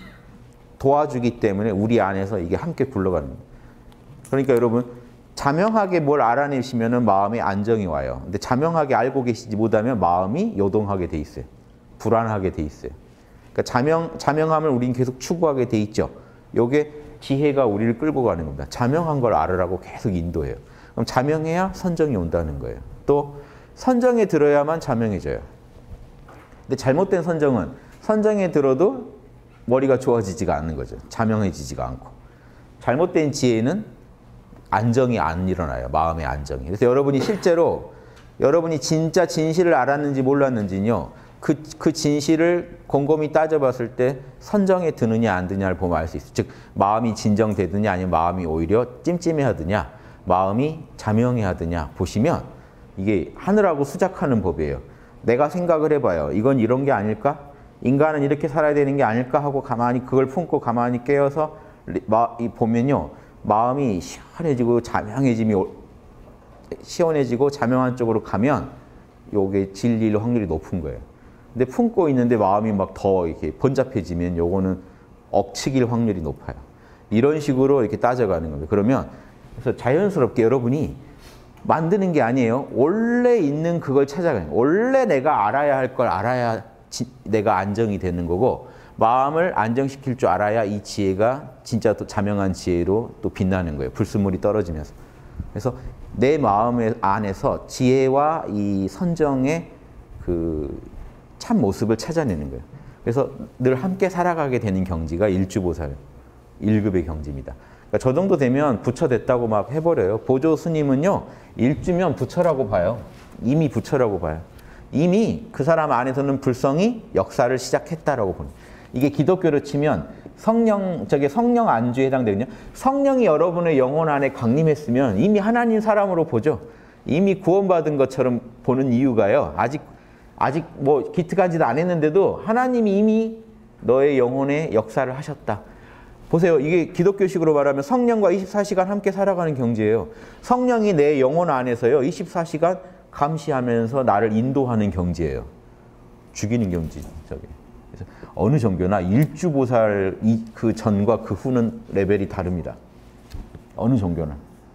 도와주기 때문에 우리 안에서 이게 함께 굴러가는 거예요. 그러니까 여러분, 자명하게 뭘 알아내시면 마음에 안정이 와요. 근데 자명하게 알고 계시지 못하면 마음이 요동하게 돼 있어요. 불안하게 돼 있어요. 그러니까 자명함을 우리는 계속 추구하게 돼 있죠. 요게 지혜가 우리를 끌고 가는 겁니다. 자명한 걸 알으라고 계속 인도해요. 그럼 자명해야 선정이 온다는 거예요. 또 선정에 들어야만 자명해져요. 근데 잘못된 선정에 들어도 머리가 좋아지지가 않는 거죠. 자명해지지가 않고. 잘못된 지혜는 안정이 안 일어나요. 마음의 안정이. 그래서 여러분이 실제로 여러분이 진짜 진실을 알았는지 몰랐는지요. 그 진실을 곰곰이 따져봤을 때 선정에 드느냐 안 드냐를 보면 알 수 있어요. 즉 마음이 진정되느냐 아니면 마음이 오히려 찜찜해하느냐, 마음이 자명해하느냐 보시면 이게 하늘하고 수작하는 법이에요. 내가 생각을 해봐요. 이건 이런 게 아닐까? 인간은 이렇게 살아야 되는 게 아닐까 하고 가만히 그걸 품고 가만히 깨어서 보면요. 마음이 시원해지고 자명한 쪽으로 가면 요게 진리일 확률이 높은 거예요. 근데 품고 있는데 마음이 막 더 이렇게 번잡해지면 요거는 억측일 확률이 높아요. 이런 식으로 이렇게 따져가는 겁니다. 그러면 그래서 자연스럽게 여러분이 만드는 게 아니에요. 원래 있는 그걸 찾아가요. 원래 내가 알아야 할 걸 알아야 내가 안정이 되는 거고 마음을 안정시킬 줄 알아야 이 지혜가 진짜 또 자명한 지혜로 또 빛나는 거예요. 불순물이 떨어지면서. 그래서 내 마음 안에서 지혜와 이 선정의 그 참 모습을 찾아내는 거예요. 그래서 늘 함께 살아가게 되는 경지가 일주보살 1급의 경지입니다. 그러니까 저 정도 되면 부처 됐다고 막 해버려요. 보조 스님은요. 일주면 부처라고 봐요. 이미 부처라고 봐요. 이미 그 사람 안에서는 불성이 역사를 시작했다라고 보는. 이게 기독교로 치면 성령 안주에 해당되거든요. 성령이 여러분의 영혼 안에 강림했으면 이미 하나님 사람으로 보죠. 이미 구원받은 것처럼 보는 이유가요. 아직 뭐 기특하지도 않았는데도 하나님이 이미 너의 영혼에 역사를 하셨다. 보세요. 이게 기독교식으로 말하면 성령과 24시간 함께 살아가는 경지예요. 성령이 내 영혼 안에서요. 24시간 감시하면서 나를 인도하는 경지예요. 죽이는 경지. 저게. 그래서 어느 종교나 일주보살 그 전과 그 후는 레벨이 다릅니다. 어느 종교나.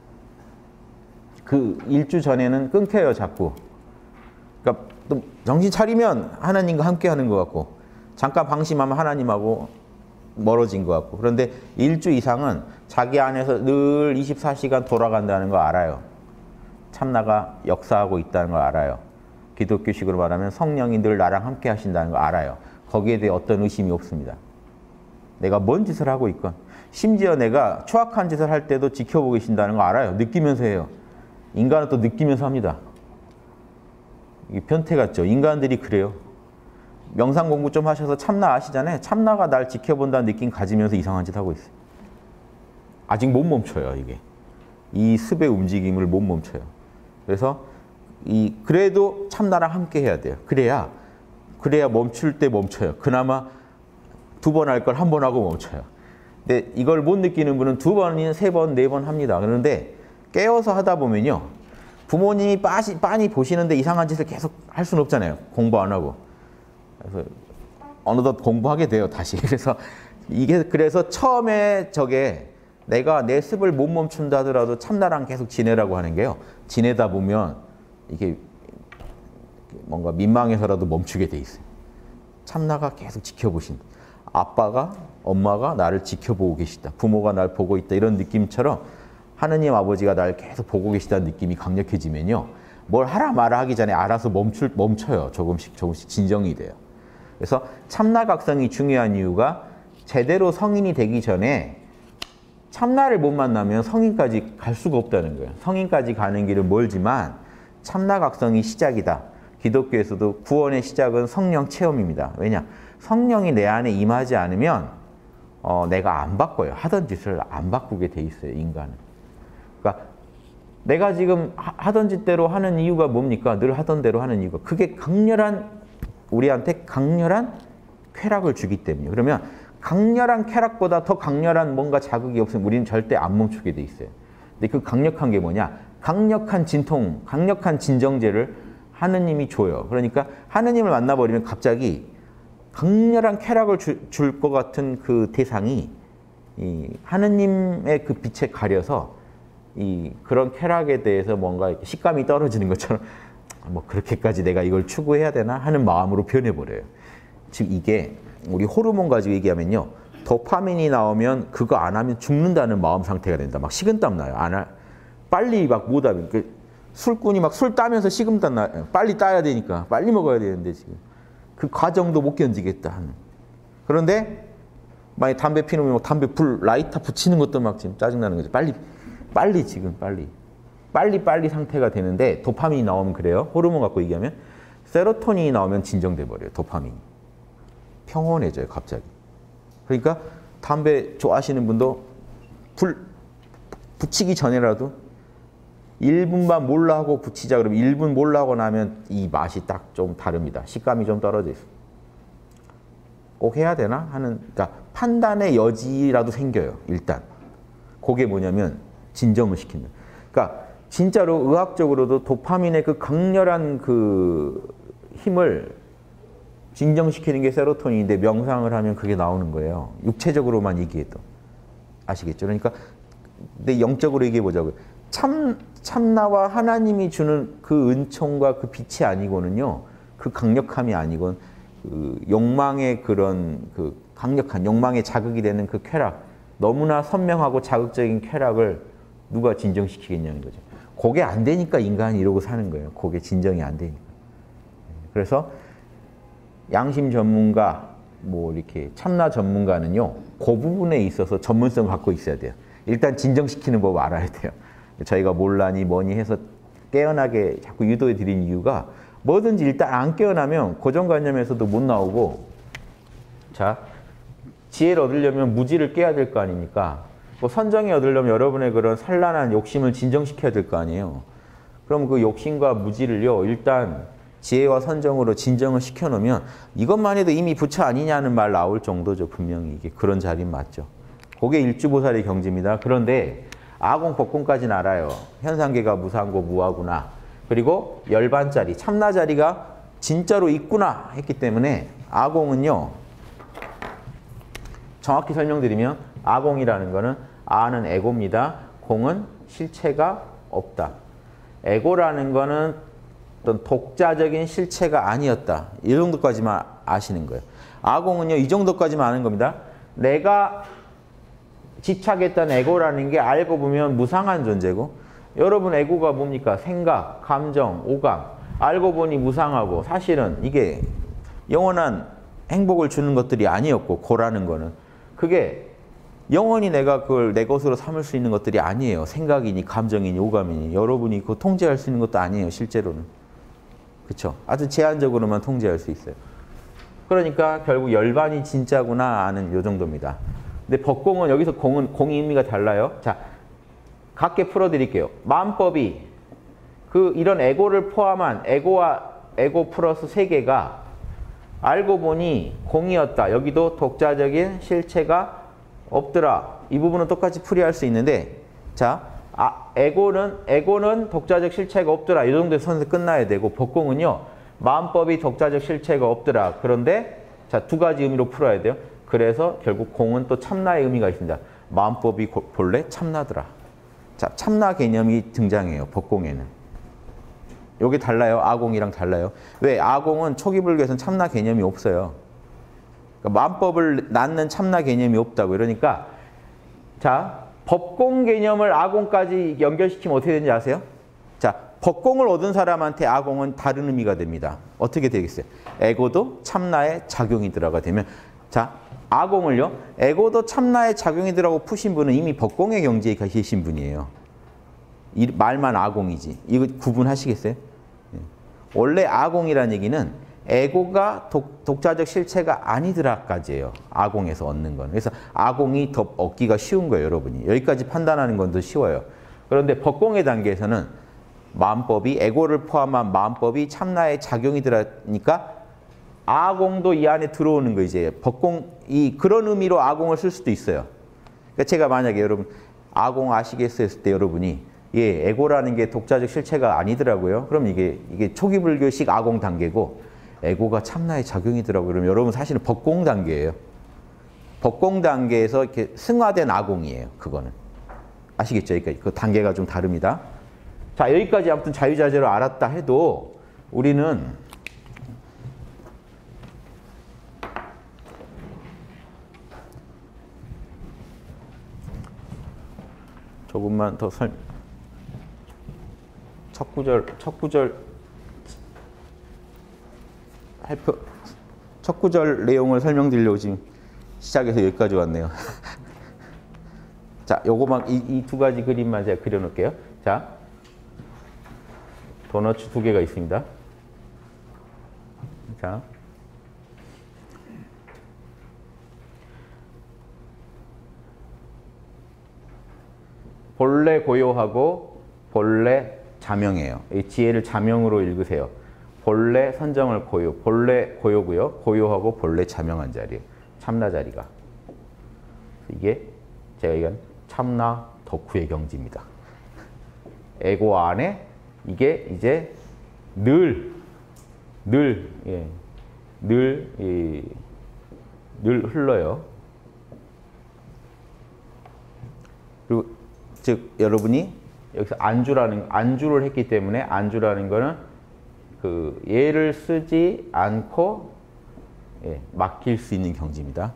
그 일주 전에는 끊겨요. 자꾸. 그러니까 또 정신 차리면 하나님과 함께 하는 것 같고 잠깐 방심하면 하나님하고 멀어진 것 같고 그런데 일주 이상은 자기 안에서 늘 24시간 돌아간다는 거 알아요. 참나가 역사하고 있다는 걸 알아요. 기독교식으로 말하면 성령이 늘 나랑 함께 하신다는 걸 알아요. 거기에 대해 어떤 의심이 없습니다. 내가 뭔 짓을 하고 있건 심지어 내가 추악한 짓을 할 때도 지켜보고 계신다는 거 알아요. 느끼면서 해요. 인간은 또 느끼면서 합니다. 이게 변태 같죠? 인간들이 그래요. 명상 공부 좀 하셔서 참나 아시잖아요. 참나가 날 지켜본다는 느낌 가지면서 이상한 짓 하고 있어요. 아직 못 멈춰요, 이게. 이 습의 움직임을 못 멈춰요. 그래서 그래도 참나랑 함께 해야 돼요. 그래야 멈출 때 멈춰요. 그나마 2번 할 걸 1번 하고 멈춰요. 근데 이걸 못 느끼는 분은 2번이나 3번, 4번 합니다. 그런데 깨어서 하다 보면요. 부모님이 빤히 보시는데 이상한 짓을 계속 할 수는 없잖아요. 공부 안 하고. 그래서 어느덧 공부하게 돼요, 다시. 그래서 처음에 저게 내가 내 습을 못 멈춘다 하더라도 참나랑 계속 지내라고 하는 게요. 지내다 보면 이게 뭔가 민망해서라도 멈추게 돼 있어요. 참나가 계속 지켜보신다. 아빠가, 엄마가 나를 지켜보고 계시다. 부모가 날 보고 있다. 이런 느낌처럼 하느님 아버지가 날 계속 보고 계시다는 느낌이 강력해지면요. 뭘 하라 마라 하기 전에 알아서 멈춰요. 조금씩 진정이 돼요. 그래서 참나각성이 중요한 이유가 제대로 성인이 되기 전에 참나를 못 만나면 성인까지 갈 수가 없다는 거예요. 성인까지 가는 길은 멀지만 참나각성이 시작이다. 기독교에서도 구원의 시작은 성령 체험입니다. 왜냐? 성령이 내 안에 임하지 않으면 내가 안 바꿔요. 하던 짓을 안 바꾸게 돼 있어요. 인간은. 그러니까 내가 지금 하던 짓대로 하는 이유가 뭡니까? 늘 하던 대로 하는 이유가. 그게 우리한테 강렬한 쾌락을 주기 때문이에요. 그러면 강렬한 쾌락보다 더 강렬한 뭔가 자극이 없으면 우리는 절대 안 멈추게 돼 있어요. 근데 그 강력한 게 뭐냐? 강력한 진통, 강력한 진정제를 하느님이 줘요. 그러니까 하느님을 만나버리면 갑자기 강렬한 쾌락을 줄 것 같은 그 대상이 이 하느님의 그 빛에 가려서 이 그런 쾌락에 대해서 뭔가 식감이 떨어지는 것처럼 뭐 그렇게까지 내가 이걸 추구해야 되나 하는 마음으로 변해버려요. 즉 이게 우리 호르몬 가지고 얘기하면요. 도파민이 나오면 그거 안 하면 죽는다는 마음 상태가 된다. 막 식은땀 나요. 빨리 막 못하면 술꾼이 막 술 따면서 식은땀 나요. 빨리 따야 되니까 빨리 먹어야 되는데 지금 그 과정도 못 견디겠다 하는. 그런데 만약 담배 피우면 막 담배 라이터 붙이는 것도 막 지금 짜증나는 거죠. 빨리 상태가 되는데 도파민이 나오면 그래요. 호르몬 갖고 얘기하면 세로토닌이 나오면 진정돼 버려요. 도파민이. 평온해져요. 갑자기. 그러니까 담배 좋아하시는 분도 불 붙이기 전에라도 1분만 몰라 하고 붙이자 그러면 1분 몰라 하고 나면 이 맛이 딱 좀 다릅니다. 식감이 좀 떨어져 있어요. 꼭 해야 되나 하는 그러니까 판단의 여지라도 생겨요. 일단. 그게 뭐냐면 진정을 시킨다. 그러니까 진짜로 의학적으로도 도파민의 그 강렬한 그 힘을 진정시키는 게 세로토닌인데 명상을 하면 그게 나오는 거예요. 육체적으로만 얘기해도. 아시겠죠? 그러니까 내 영적으로 얘기해 보자고요. 참나와 하나님이 주는 그 은총과 그 빛이 아니고는요. 그 강력함이 아니곤 그 욕망의 그런 그 강력한 욕망의 자극이 되는 그 쾌락 너무나 선명하고 자극적인 쾌락을 누가 진정시키겠냐는 거죠. 그게 안 되니까 인간이 이러고 사는 거예요. 그게 진정이 안 되니까. 그래서 양심 전문가, 뭐 이렇게 참나 전문가는요, 그 부분에 있어서 전문성을 갖고 있어야 돼요. 일단 진정시키는 법 알아야 돼요. 저희가 몰라니 뭐니 해서 깨어나게 자꾸 유도해 드린 이유가 뭐든지 일단 안 깨어나면 고정관념에서도 못 나오고, 자, 지혜를 얻으려면 무지를 깨야 될 거 아닙니까? 뭐 선정이 얻으려면 여러분의 그런 산란한 욕심을 진정시켜야 될 거 아니에요. 그럼 그 욕심과 무지를요, 일단 지혜와 선정으로 진정을 시켜놓으면 이것만 해도 이미 부처 아니냐는 말 나올 정도죠. 분명히 이게 그런 자리는 맞죠. 그게 일주보살의 경지입니다. 그런데 아공, 법공까지는 알아요. 현상계가 무상고 무하구나. 그리고 열반자리, 참나자리가 진짜로 있구나 했기 때문에 아공은요. 정확히 설명드리면 아공이라는 거는 아는 에고입니다. 공은 실체가 없다. 에고라는 거는 어떤 독자적인 실체가 아니었다. 이 정도까지만 아시는 거예요. 아공은요. 이 정도까지만 아는 겁니다. 내가 집착했던 에고라는 게 알고 보면 무상한 존재고, 여러분 에고가 뭡니까? 생각, 감정, 오감. 알고 보니 무상하고 사실은 이게 영원한 행복을 주는 것들이 아니었고, 고라는 거는 그게 영원히 내가 그걸 내 것으로 삼을 수 있는 것들이 아니에요. 생각이니 감정이니 오감이니 여러분이 그거 통제할 수 있는 것도 아니에요. 실제로는. 그렇죠? 아주 제한적으로만 통제할 수 있어요. 그러니까 결국 열반이 진짜구나 아는 요 정도입니다. 근데 법공은 여기서 공의 의미가 달라요. 자, 각게 풀어드릴게요. 마음법이 이런 에고를 포함한 에고와 에고 플러스 세 개가 알고 보니 공이었다. 여기도 독자적인 실체가 없더라. 이 부분은 똑같이 풀이할 수 있는데, 자, 에고는 독자적 실체가 없더라. 이 정도에서 선에서 끝나야 되고, 법공은요, 마음법이 독자적 실체가 없더라. 그런데, 자, 두 가지 의미로 풀어야 돼요. 그래서 결국 공은 또 참나의 의미가 있습니다. 마음법이 본래 참나더라. 자, 참나 개념이 등장해요. 법공에는. 여기 달라요. 아공이랑 달라요. 왜? 아공은 초기 불교에서는 참나 개념이 없어요. 그러니까 마음법을 낳는 참나 개념이 없다고. 그러니까 자, 법공 개념을 아공까지 연결시키면 어떻게 되는지 아세요? 자, 법공을 얻은 사람한테 아공은 다른 의미가 됩니다. 어떻게 되겠어요? 에고도 참나의 작용이더라가 되면, 자, 아공을요, 에고도 참나의 작용이더라고 푸신 분은 이미 법공의 경지에 계신 분이에요. 이 말만 아공이지. 이거 구분하시겠어요? 원래 아공이라는 얘기는 에고가 독자적 실체가 아니더라까지예요. 아공에서 얻는 건. 그래서 아공이 더 얻기가 쉬운 거예요, 여러분이. 여기까지 판단하는 건 더 쉬워요. 그런데 법공의 단계에서는 마음법이, 에고를 포함한 마음법이 참나의 작용이더라니까 아공도 이 안에 들어오는 거. 이제 법공이 그런 의미로 아공을 쓸 수도 있어요. 그러니까 제가 만약에 여러분 아공 아시겠어요 했을 때 여러분이 예, 에고라는 게 독자적 실체가 아니더라고요. 그럼 이게 초기 불교식 아공 단계고 에고가 참나의 작용이더라고요. 그럼 여러분 사실은 법공 단계예요. 법공 단계에서 이렇게 승화된 아공이에요. 그거는. 아시겠죠? 그러니까 그 단계가 좀 다릅니다. 자, 여기까지 아무튼 자유자재로 알았다 해도 우리는 조금만 더 첫 구절 내용을 설명드리려고 지금 시작해서 여기까지 왔네요. 자, 요거만 이 두 가지 그림만 제가 그려놓을게요. 자, 도너츠 2개가 있습니다. 자, 본래 고요하고 본래 자명이에요. 이 지혜를 자명으로 읽으세요. 본래 선정을 고요. 본래 고요고요. 고요하고 본래 자명한 자리예요. 참나 자리가. 이게 제가 얘기한 참나 덕후의 경지입니다. 에고 안에 이게 이제 늘 흘러요. 그리고 즉 여러분이 여기서 안주를 했기 때문에 안주라는 거는 그 예를 쓰지 않고 맡길 수 있는 경지입니다.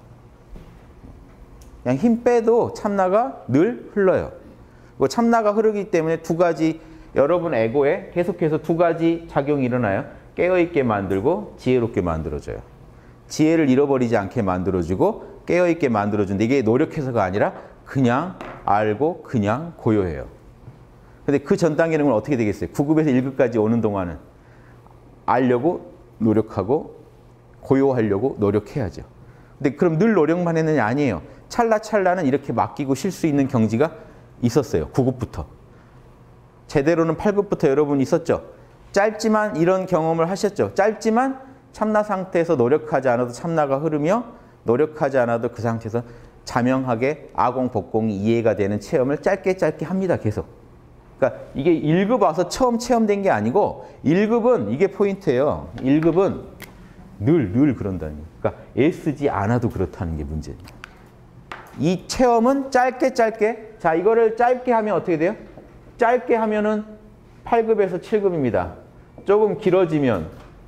그냥 힘 빼도 참나가 늘 흘러요. 참나가 흐르기 때문에 두 가지 여러분 에고에 계속해서 두 가지 작용이 일어나요. 깨어있게 만들고 지혜롭게 만들어줘요. 지혜를 잃어버리지 않게 만들어주고 깨어있게 만들어주는데 이게 노력해서가 아니라 그냥 알고 그냥 고요해요. 근데 그 전 단계는 어떻게 되겠어요? 9급에서 1급까지 오는 동안은 알려고 노력하고 고요하려고 노력해야죠. 근데 그럼 늘 노력만 했느냐? 아니에요. 찰나찰나는 이렇게 맡기고 쉴 수 있는 경지가 있었어요. 9급부터. 제대로는 8급부터 여러분 있었죠. 짧지만 이런 경험을 하셨죠. 짧지만 참나 상태에서 노력하지 않아도 참나가 흐르며 노력하지 않아도 그 상태에서 자명하게 아공, 법공이 이해가 되는 체험을 짧게 합니다. 계속. 그러니까 이게 1급 와서 처음 체험된 게 아니고 1급은 이게 포인트예요. 1급은 늘 그런다는 거예요. 그러니까 애쓰지 않아도 그렇다는 게 문제입니다. 이 체험은 짧게 자, 이거를 짧게 하면 어떻게 돼요? 짧게 하면은 8급에서 7급입니다. 조금 길어지면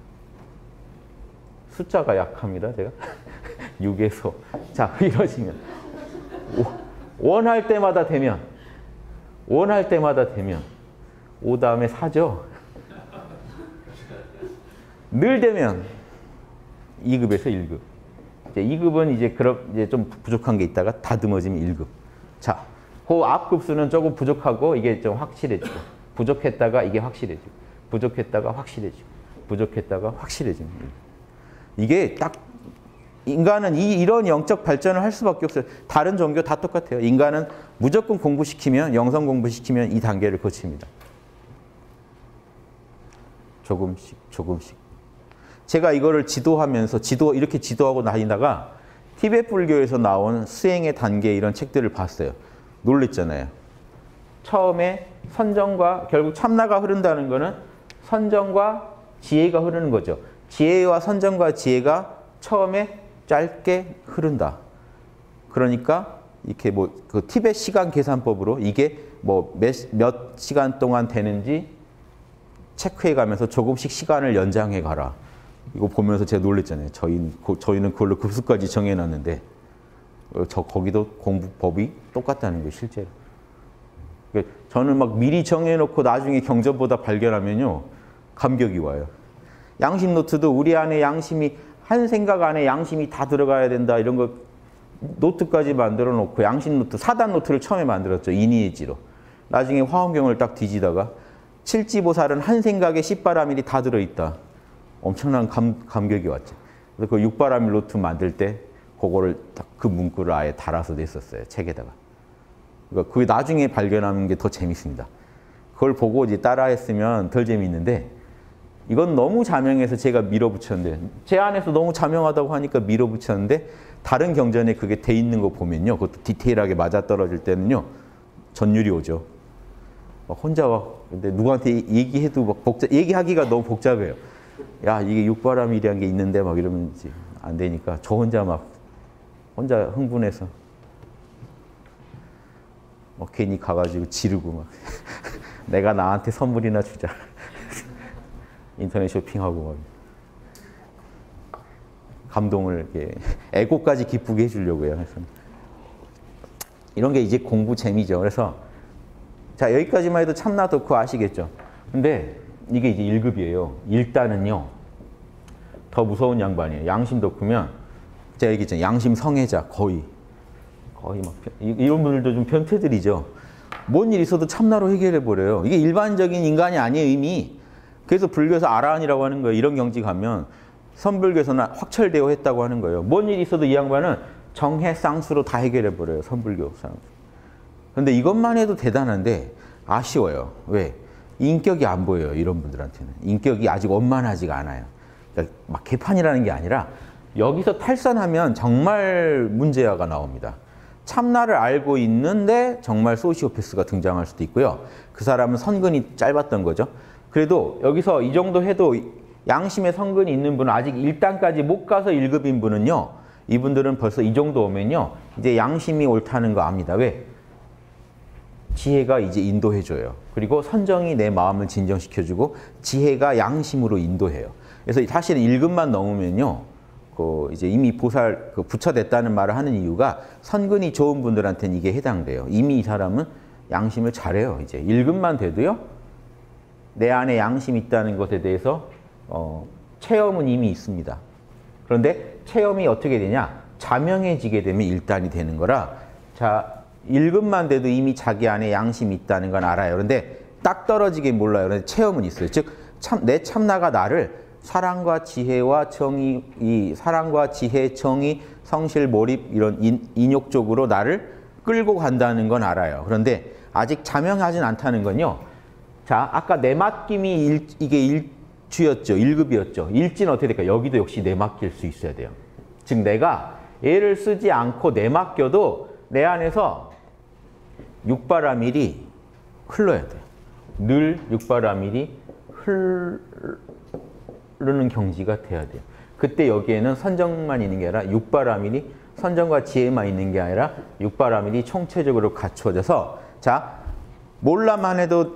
숫자가 약합니다. 제가 6에서 자, 길어지면 원할 때마다 되면 5 다음에 4죠. 늘 되면 2급에서 1급. 이제 2급은 이제 좀 부족한 게 있다가 다듬어지면 1급. 자, 그 앞급수는 조금 부족하고 이게 좀 확실해지고 부족했다가 이게 확실해지고 부족했다가 확실해지고 부족했다가 확실해지는 거예요. 이게 딱 인간은 이런 영적 발전을 할 수밖에 없어요. 다른 종교 다 똑같아요. 인간은 무조건 공부시키면 영성 공부시키면 이 단계를 거칩니다. 조금씩. 제가 이거를 지도하면서 이렇게 지도하고 다니다가 티베트 불교에서 나온 수행의 단계 이런 책들을 봤어요. 놀랬잖아요. 처음에 선정과 결국 참나가 흐른다는 거는 선정과 지혜가 흐르는 거죠. 지혜와 선정과 지혜가 처음에 짧게 흐른다. 그러니까 이렇게 뭐 그 티벳 시간 계산법으로 이게 뭐 몇 시간 동안 되는지 체크해 가면서 조금씩 시간을 연장해 가라. 이거 보면서 제가 놀랬잖아요. 저희는 그걸로 급수까지 정해놨는데 거기도 공부법이 똑같다는 거예요, 실제로. 저는 막 미리 정해놓고 나중에 경전보다 발견하면요, 감격이 와요. 양심 노트도 우리 안에 양심이, 한 생각 안에 양심이 다 들어가야 된다, 이런 거 노트까지 만들어 놓고, 양심 노트, 사단 노트를 처음에 만들었죠, 이니에지로. 나중에 화엄경을 딱 뒤지다가 칠지보살은 한 생각에 10바라밀이 다 들어있다. 엄청난 감격이 왔죠. 그래서 그 6바라밀 노트 만들 때 그거를 딱 그 문구를 아예 달아서 냈었어요, 책에다가. 그러니까 그게 나중에 발견하는 게 더 재밌습니다. 그걸 보고 이제 따라했으면 덜 재밌는데, 이건 너무 자명해서 제가 밀어붙였는데, 제 안에서 너무 자명하다고 하니까 밀어붙였는데, 다른 경전에 그게 돼 있는 거 보면요, 그것도 디테일하게 맞아떨어질 때는요, 전율이 오죠. 막 혼자 막, 근데 누구한테 얘기해도 막 얘기하기가 너무 복잡해요. 야, 이게 육바라밀이라는 게 있는데 막 이러면 이제 안 되니까 저 혼자 흥분해서 막 괜히 가가지고 지르고 막 내가 나한테 선물이나 주자. 인터넷 쇼핑하고 막 감동을 이렇게 애고까지 기쁘게 해주려고요. 그래서 이런 게 이제 공부 재미죠. 그래서 자, 여기까지만 해도 참나 덕후 아시겠죠? 근데 이게 이제 1급이에요. 1단은요, 더 무서운 양반이에요. 양심 덕후면, 제가 얘기했잖아요. 양심 성애자, 거의 막, 이런 분들도 좀 변태들이죠. 뭔 일 있어도 참나로 해결해버려요. 이게 일반적인 인간이 아니에요, 이미. 그래서 불교에서 아라한이라고 하는 거예요. 이런 경지 가면 선불교에서는 확철대오 했다고 하는 거예요. 뭔 일 있어도 이 양반은 정해쌍수로 다 해결해버려요, 선불교 사람. 근데 이것만 해도 대단한데 아쉬워요. 왜? 인격이 안 보여요, 이런 분들한테는. 인격이 아직 원만하지가 않아요. 그러니까 막 개판이라는 게 아니라 여기서 탈선하면 정말 문제가 나옵니다. 참나를 알고 있는데 정말 소시오패스가 등장할 수도 있고요. 그 사람은 선근이 짧았던 거죠. 그래도 여기서 이 정도 해도 양심의 선근이 있는 분은, 아직 1단까지 못 가서 1급인 분은요, 이분들은 벌써 이 정도 오면요, 이제 양심이 옳다는 거 압니다. 왜? 지혜가 이제 인도해줘요. 그리고 선정이 내 마음을 진정시켜주고 지혜가 양심으로 인도해요. 그래서 사실은 1급만 넘으면요, 이제 이미 보살, 부처됐다는 말을 하는 이유가 선근이 좋은 분들한테는 이게 해당돼요. 이미 이 사람은 양심을 잘해요. 이제 1급만 돼도요, 내 안에 양심이 있다는 것에 대해서 체험은 이미 있습니다. 그런데 체험이 어떻게 되냐? 자명해지게 되면 1단이 되는 거라, 자, 1급만 돼도 이미 자기 안에 양심이 있다는 건 알아요. 그런데 딱 떨어지게 몰라요. 그런데 체험은 있어요. 즉, 내 참나가 나를 사랑과 지혜와 정의, 사랑과 지혜, 정의, 성실, 몰입, 이런 인욕적으로 나를 끌고 간다는 건 알아요. 그런데 아직 자명하진 않다는 건요. 자, 아까 내맡김이 이게 1주였죠. 1급이었죠. 1지는 어떻게 될까요? 여기도 역시 내맡길 수 있어야 돼요. 즉, 내가 애를 쓰지 않고 내맡겨도 내 안에서 6바라밀이 흘러야 돼요. 늘 6바라밀이 흐르는 경지가 돼야 돼요. 그때 여기에는 선정만 있는 게 아니라 6바라밀이, 선정과 지혜만 있는 게 아니라 6바라밀이 총체적으로 갖추어져서, 자, 몰라만 해도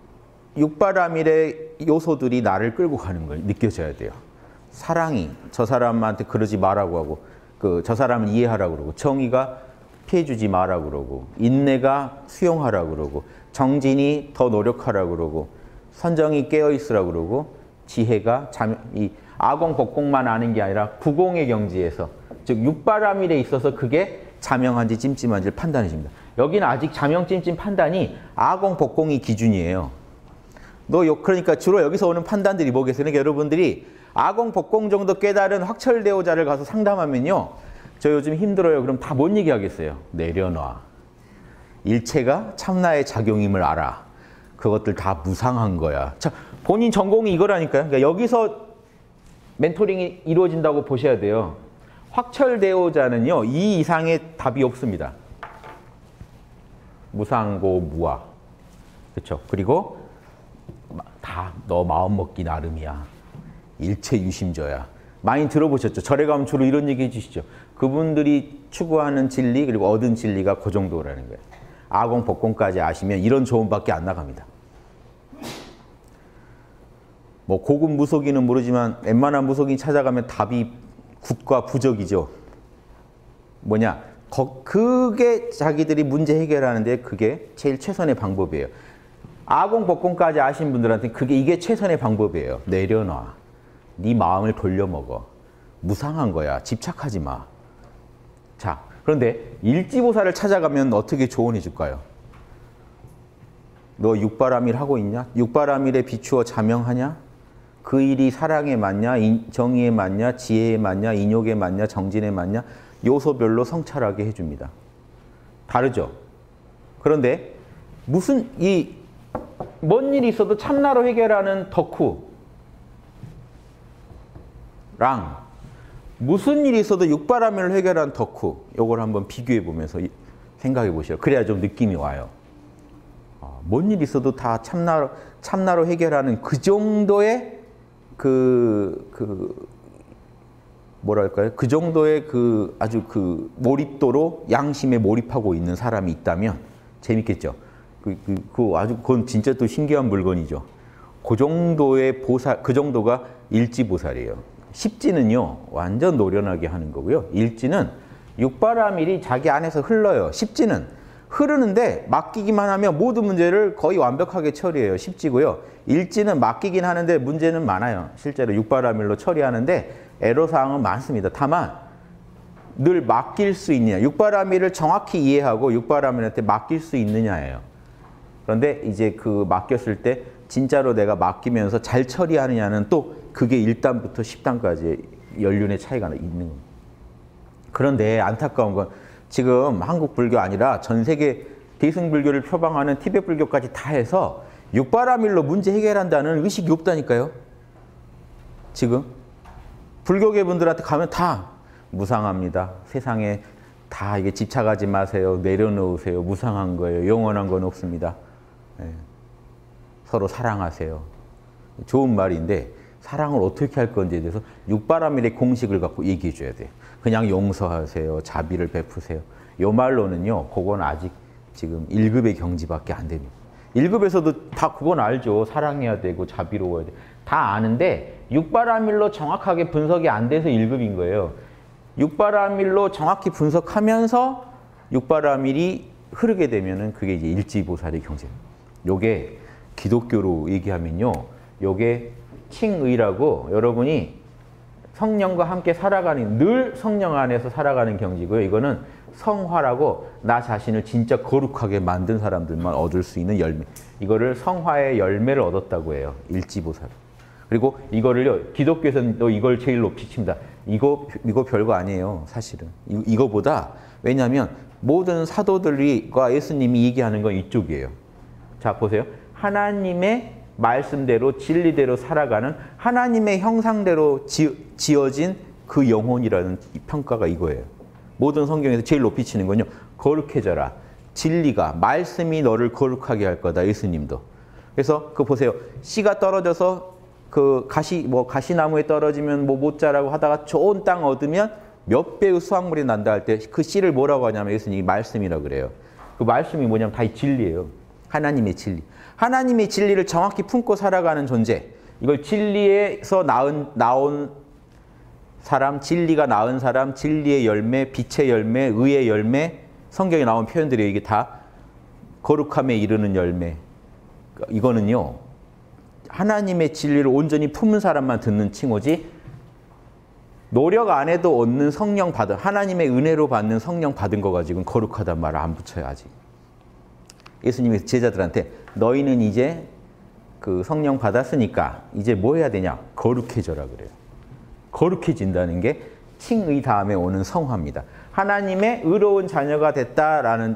6바라밀의 요소들이 나를 끌고 가는 걸 느껴져야 돼요. 사랑이 저 사람한테 그러지 말라고 하고, 저 사람을 이해하라고 그러고, 정의가 피해주지 마라 그러고, 인내가 수용하라 그러고, 정진이 더 노력하라 그러고, 선정이 깨어있으라 그러고, 지혜가 이 아공복공만 아는 게 아니라 구공의 경지에서, 즉 6바라밀에 있어서 그게 자명한지 찜찜한지를 판단해 줍니다. 여기는 아직 자명 찜찜 판단이 아공복공이 기준이에요. 그러니까 주로 여기서 오는 판단들이 뭐겠어요? 그러니까 여러분들이 아공복공 정도 깨달은 확철대오자를 가서 상담하면요, 저 요즘 힘들어요. 그럼 다 뭔 얘기 하겠어요? 내려놔. 일체가 참나의 작용임을 알아. 그것들 다 무상한 거야. 자, 본인 전공이 이거라니까요. 그러니까 여기서 멘토링이 이루어진다고 보셔야 돼요. 확철대오자는요, 이 이상의 답이 없습니다. 무상고 무아. 그렇죠? 그리고 다 너 마음 먹기 나름이야. 일체 유심저야. 많이 들어보셨죠? 절에 가면 주로 이런 얘기 해주시죠. 그분들이 추구하는 진리 그리고 얻은 진리가 그 정도라는 거예요. 아공, 법공까지 아시면 이런 조언밖에 안 나갑니다. 뭐 고급 무속인은 모르지만 웬만한 무속인 찾아가면 답이 굿과 부적이죠. 뭐냐? 그게 자기들이 문제 해결하는데 그게 제일 최선의 방법이에요. 아공, 법공까지 아신 분들한테 이게 최선의 방법이에요. 내려놔. 네 마음을 돌려먹어. 무상한 거야. 집착하지 마. 자, 그런데 일지보살을 찾아가면 어떻게 조언해 줄까요? 너 육바라밀 하고 있냐? 육바라밀에 비추어 자명하냐? 그 일이 사랑에 맞냐? 정의에 맞냐? 지혜에 맞냐? 인욕에 맞냐? 정진에 맞냐? 요소별로 성찰하게 해줍니다. 다르죠? 그런데 무슨 뭔 일이 있어도 참나로 해결하는 덕후랑 무슨 일이 있어도 육바라밀로 해결한 덕후, 요걸 한번 비교해 보면서 생각해 보시죠. 그래야 좀 느낌이 와요. 뭔 일이 있어도 다 참나로 해결하는 그 정도의 뭐랄까요? 그 정도의 아주 몰입도로 양심에 몰입하고 있는 사람이 있다면 재밌겠죠? 그건 진짜 또 신기한 물건이죠. 그 정도의 그 정도가 일지보살이에요. 십지는요, 완전 노련하게 하는 거고요. 일지는 육바라밀이 자기 안에서 흘러요. 십지는 흐르는데 맡기기만 하면 모든 문제를 거의 완벽하게 처리해요. 십지고요. 일지는 맡기긴 하는데 문제는 많아요. 실제로 육바라밀로 처리하는데 애로사항은 많습니다. 다만 늘 맡길 수 있느냐. 육바라밀을 정확히 이해하고 육바라밀한테 맡길 수 있느냐예요. 그런데 이제 맡겼을 때 진짜로 내가 맡기면서 잘 처리하느냐는 또 그게 1단부터 10단까지 연륜의 차이가 있는 겁니다. 그런데 안타까운 건 지금 한국 불교 아니라 전 세계 대승불교를 표방하는 티베트 불교까지 다 해서 육바라밀로 문제 해결한다는 의식이 없다니까요. 지금 불교계 분들한테 가면 다 무상합니다. 세상에 다 이게 집착하지 마세요. 내려놓으세요. 무상한 거예요. 영원한 건 없습니다. 네. 서로 사랑하세요. 좋은 말인데 사랑을 어떻게 할 건지에 대해서 육바라밀의 공식을 갖고 얘기해 줘야 돼요. 그냥 용서하세요. 자비를 베푸세요. 요 말로는요. 그건 아직 지금 1급의 경지밖에 안 됩니다. 1급에서도 다 그건 알죠. 사랑해야 되고 자비로워야 돼. 다 아는데 육바라밀로 정확하게 분석이 안 돼서 1급인 거예요. 육바라밀로 정확히 분석하면서 육바라밀이 흐르게 되면은 그게 이제 일지보살의 경지입니다. 요게 기독교로 얘기하면요. 요게 칭의라고 여러분이 성령과 함께 살아가는, 늘 성령 안에서 살아가는 경지고요. 이거는 성화라고 나 자신을 진짜 거룩하게 만든 사람들만 얻을 수 있는 열매. 이거를 성화의 열매를 얻었다고 해요. 일지보살. 그리고 이거를요. 기독교에서는 이걸 제일 높이 칩니다. 이거 별거 아니에요. 사실은. 이거보다 왜냐하면 모든 사도들과 예수님이 얘기하는 건 이쪽이에요. 자 보세요. 하나님의 말씀대로 진리대로 살아가는 하나님의 형상대로 지어진 그 영혼이라는 평가가 이거예요. 모든 성경에서 제일 높이 치는 건요. 거룩해져라. 진리가 말씀이 너를 거룩하게 할 거다. 예수님도. 그래서 보세요. 씨가 떨어져서 가시나무에 떨어지면 못 자라고 하다가 좋은 땅 얻으면 몇 배의 수확물이 난다 할 때 그 씨를 뭐라고 하냐면 예수님이 말씀이라고 그래요. 그 말씀이 뭐냐면 다 이 진리예요. 하나님의 진리. 하나님의 진리를 정확히 품고 살아가는 존재. 이걸 진리에서 나온 사람, 진리가 낳은 사람, 진리의 열매, 빛의 열매, 의의 열매, 성경에 나온 표현들이 이게 다 거룩함에 이르는 열매. 이거는요. 하나님의 진리를 온전히 품은 사람만 듣는 칭호지 노력 안 해도 얻는 성령 받은, 하나님의 은혜로 받는 성령 받은 거 가지고는 거룩하단 말을 안 붙여요, 아직. 예수님이 제자들한테 너희는 이제 그 성령 받았으니까 이제 뭐 해야 되냐? 거룩해져라 그래요. 거룩해진다는 게 칭의 다음에 오는 성화입니다. 하나님의 의로운 자녀가 됐다라는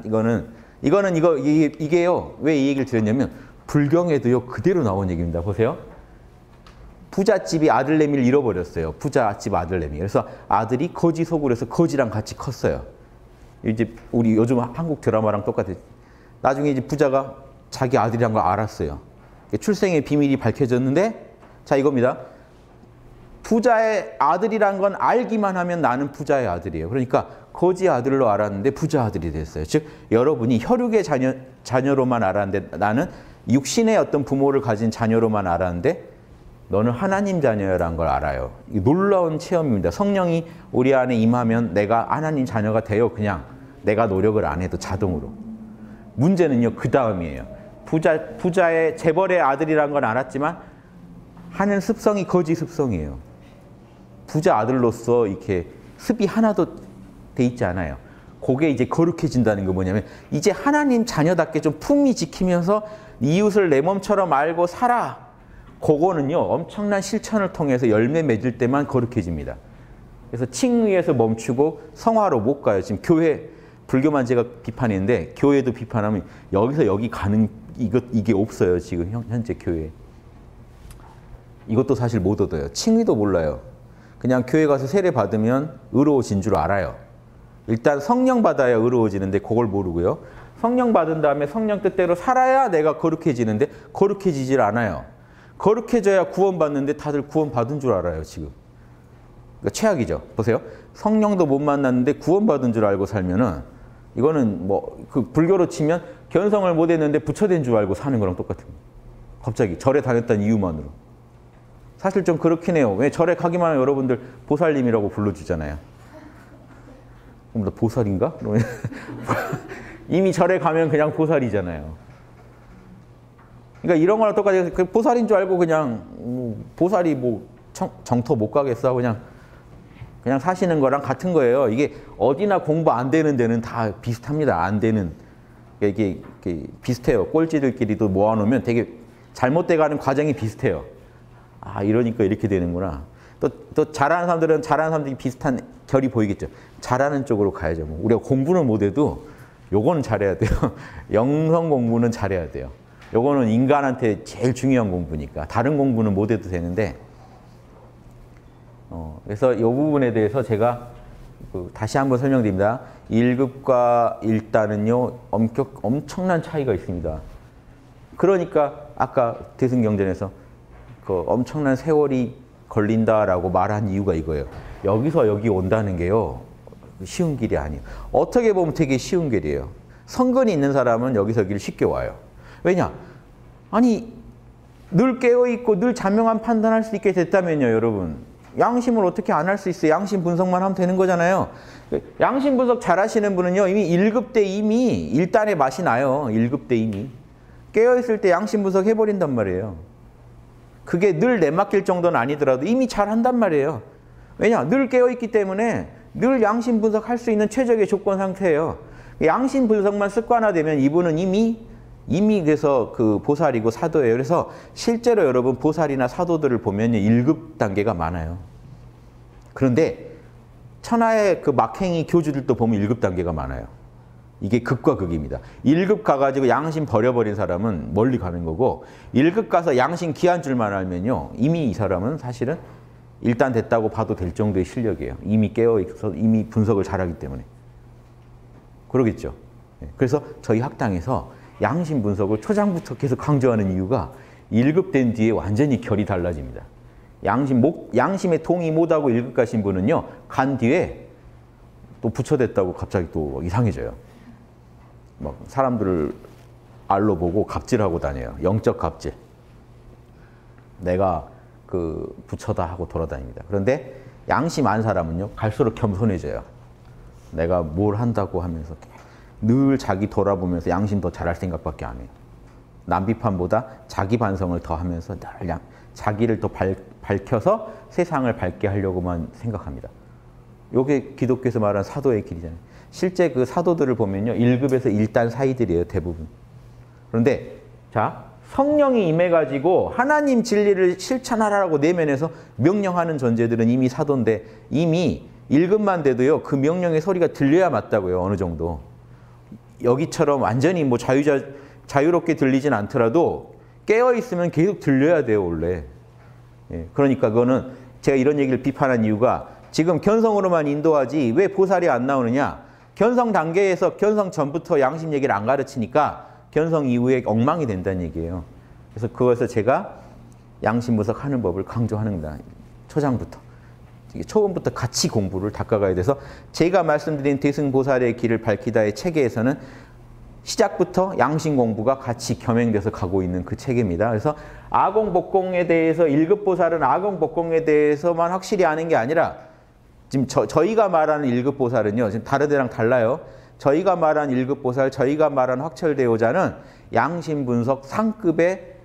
이게요. 왜 이 얘기를 드렸냐면 불경에도요 그대로 나온 얘기입니다. 보세요. 부잣집이 아들내미를 잃어버렸어요. 부잣집 아들내미. 그래서 아들이 거지 속으로 해서 거지랑 같이 컸어요. 이제 우리 요즘 한국 드라마랑 똑같아요. 나중에 이제 부자가 자기 아들이란 걸 알았어요. 출생의 비밀이 밝혀졌는데 자 이겁니다. 부자의 아들이란 건 알기만 하면 나는 부자의 아들이에요. 그러니까 거지 아들로 알았는데 부자 아들이 됐어요. 즉 여러분이 혈육의 자녀로만 알았는데 나는 육신의 어떤 부모를 가진 자녀로만 알았는데 너는 하나님 자녀라는 걸 알아요. 놀라운 체험입니다. 성령이 우리 안에 임하면 내가 하나님 자녀가 돼요. 그냥 내가 노력을 안 해도 자동으로. 문제는요, 그 다음이에요. 부자의 재벌의 아들이란 건 알았지만 하는 습성이 거지 습성이에요. 부자 아들로서 이렇게 습이 하나도 돼 있지 않아요. 그게 이제 거룩해진다는 거 뭐냐면 이제 하나님 자녀답게 좀 품위 지키면서 이웃을 내 몸처럼 알고 살아. 그거는요, 엄청난 실천을 통해서 열매 맺을 때만 거룩해집니다. 그래서 칭의에서 멈추고 성화로 못 가요. 지금 교회, 불교만 제가 비판했는데 교회도 비판하면 여기서 여기 가는 이게 없어요. 지금 현재 교회에. 이것도 사실 못 얻어요. 칭의도 몰라요. 그냥 교회 가서 세례 받으면 의로워진 줄 알아요. 일단 성령 받아야 의로워지는데 그걸 모르고요. 성령 받은 다음에 성령 뜻대로 살아야 내가 거룩해지는데 거룩해지질 않아요. 거룩해져야 구원받는데 다들 구원받은 줄 알아요, 지금. 그러니까 최악이죠. 보세요. 성령도 못 만났는데 구원받은 줄 알고 살면은 이거는 뭐 그 불교로 치면 견성을 못 했는데 부처된 줄 알고 사는 거랑 똑같은 거예요. 갑자기 절에 다녔다는 이유만으로. 사실 좀 그렇긴 해요. 왜 절에 가기만 하면 여러분들 보살님이라고 불러주잖아요. 그럼 나 보살인가? 이미 절에 가면 그냥 보살이잖아요. 그러니까 이런 거랑 똑같이 보살인 줄 알고 그냥 보살이 뭐 정토 못 가겠어 그냥 사시는 거랑 같은 거예요. 이게 어디나 공부 안 되는 데는 다 비슷합니다. 안 되는 이게 비슷해요. 꼴찌들끼리도 모아놓으면 되게 잘못돼가는 과정이 비슷해요. 아 이러니까 이렇게 되는구나. 또 잘하는 사람들은 잘하는 사람들이 비슷한 결이 보이겠죠. 잘하는 쪽으로 가야죠. 뭐 우리가 공부는 못해도 요거는 잘해야 돼요. 영성 공부는 잘해야 돼요. 요거는 인간한테 제일 중요한 공부니까 다른 공부는 못해도 되는데 그래서 이 부분에 대해서 제가 다시 한번 설명드립니다. 1급과 1단은요 엄청난 차이가 있습니다. 그러니까 아까 대승경전에서 그 엄청난 세월이 걸린다라고 말한 이유가 이거예요. 여기서 여기 온다는 게요 쉬운 길이 아니에요. 어떻게 보면 되게 쉬운 길이에요. 성근이 있는 사람은 여기서 여기를 쉽게 와요. 왜냐? 아니 늘 깨어있고 늘 자명한 판단할 수 있게 됐다면요 여러분. 양심을 어떻게 안 할 수 있어요? 양심 분석만 하면 되는 거잖아요. 양심 분석 잘 하시는 분은요 이미 1급 때 이미 1단의 맛이 나요. 1급 때 이미. 깨어있을 때 양심 분석 해버린단 말이에요. 그게 늘 내맡길 정도는 아니더라도 이미 잘 한단 말이에요. 왜냐? 늘 깨어있기 때문에 늘 양심 분석할 수 있는 최적의 조건 상태예요. 양심 분석만 습관화되면 이분은 이미 그래서 그 보살이고 사도예요. 그래서 실제로 여러분 보살이나 사도들을 보면 1급 단계가 많아요. 그런데 천하의 그 막행이 교주들도 보면 1급 단계가 많아요. 이게 극과 극입니다. 1급 가가지고 양심 버려버린 사람은 멀리 가는 거고 1급 가서 양심 귀한 줄만 알면요. 이미 이 사람은 사실은 일단 됐다고 봐도 될 정도의 실력이에요. 이미 깨어있어서 이미 분석을 잘하기 때문에. 그러겠죠. 그래서 저희 학당에서 양심 분석을 초장부터 계속 강조하는 이유가 1급 된 뒤에 완전히 결이 달라집니다. 양심에 동의 못하고 1급 가신 분은요. 간 뒤에 또 부처됐다고 갑자기 또 이상해져요. 막 사람들을 알로 보고 갑질하고 다녀요. 영적 갑질. 내가 그 부처다 하고 돌아다닙니다. 그런데 양심 안 사람은요. 갈수록 겸손해져요. 내가 뭘 한다고 하면서 늘 자기 돌아보면서 양심 더 잘할 생각밖에 안 해요. 남 비판보다 자기 반성을 더 하면서 늘 자기를 더 밝혀서 세상을 밝게 하려고만 생각합니다. 이게 기독교에서 말하는 사도의 길이잖아요. 실제 그 사도들을 보면요. 1급에서 1단 사이들이에요. 대부분. 그런데 자 성령이 임해가지고 하나님 진리를 실천하라고 내면에서 명령하는 존재들은 이미 사도인데 이미 1급만 돼도요. 그 명령의 소리가 들려야 맞다고요. 어느 정도. 여기처럼 완전히 뭐 자유롭게 들리진 않더라도 깨어있으면 계속 들려야 돼요. 원래. 예, 그러니까 그거는 제가 이런 얘기를 비판한 이유가 지금 견성으로만 인도하지 왜 보살이 안 나오느냐. 견성 단계에서 견성 전부터 양심 얘기를 안 가르치니까 견성 이후에 엉망이 된다는 얘기예요. 그래서 그것에서 제가 양심 분석하는 법을 강조하는 겁니다. 초장부터. 처음부터 같이 공부를 닦아가야 돼서 제가 말씀드린 대승보살의 길을 밝히다의 체계에서는 시작부터 양심 공부가 같이 겸행돼서 가고 있는 그 체계입니다. 그래서 아공복공에 대해서 1급보살은 아공복공에 대해서만 확실히 아는 게 아니라 지금 저희가 말하는 1급보살은요. 지금 다른 데랑 달라요. 저희가 말하는 1급보살, 저희가 말하는 확철대오자는 양심분석 상급의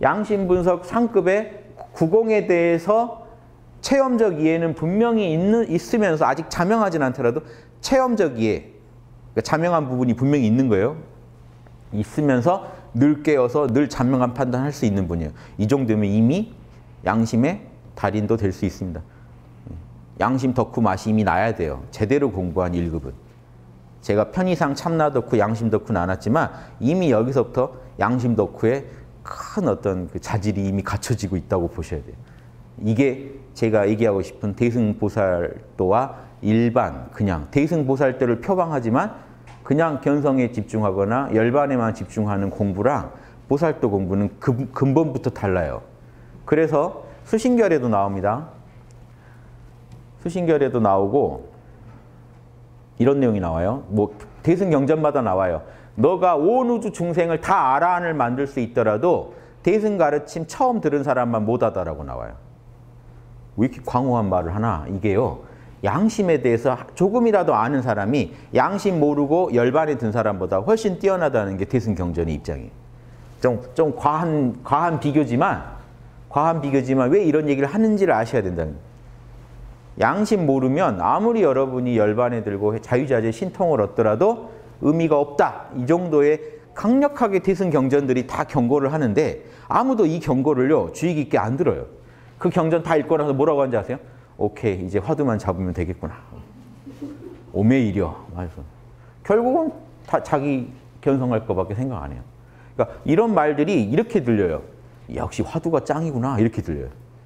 구공에 대해서 체험적 이해는 분명히 있으면서 아직 자명하진 않더라도 체험적 이해, 그러니까 자명한 부분이 분명히 있는 거예요. 있으면서 늘 깨어서 늘 자명한 판단할 수 있는 분이에요. 이 정도면 이미 양심의 달인도 될 수 있습니다. 양심 덕후 맛이 이미 나야 돼요. 제대로 공부한 1급은. 제가 편의상 참나 덕후, 양심 덕후 나눴지만 이미 여기서부터 양심 덕후의 큰 어떤 그 자질이 이미 갖춰지고 있다고 보셔야 돼요. 이게 제가 얘기하고 싶은 대승보살도와 일반 그냥 대승보살도를 표방하지만 그냥 견성에 집중하거나 열반에만 집중하는 공부랑 보살도 공부는 근본부터 달라요. 그래서 수신결에도 나옵니다. 수신결에도 나오고 이런 내용이 나와요. 뭐 대승경전마다 나와요. 너가 온 우주 중생을 다 아라한을 만들 수 있더라도 대승 가르침 처음 들은 사람만 못하다라고 나와요. 왜 이렇게 광호한 말을 하나? 이게요. 양심에 대해서 조금이라도 아는 사람이 양심 모르고 열반에 든 사람보다 훨씬 뛰어나다는 게 대승경전의 입장이에요. 좀 과한 비교지만 왜 이런 얘기를 하는지를 아셔야 된다는 거예요. 양심 모르면 아무리 여러분이 열반에 들고 자유자재 신통을 얻더라도 의미가 없다. 이 정도의 강력하게 대승경전들이 다 경고를 하는데 아무도 이 경고를요 주의 깊게 안 들어요. 그 경전 다 읽고 나서 뭐라고 하는지 아세요? 오케이, 이제 화두만 잡으면 되겠구나. 오메이려. 결국은 다 자기 견성할 거밖에 생각 안 해요. 그러니까 이런 말들이 이렇게 들려요. 역시 화두가 짱이구나. 이렇게 들려요.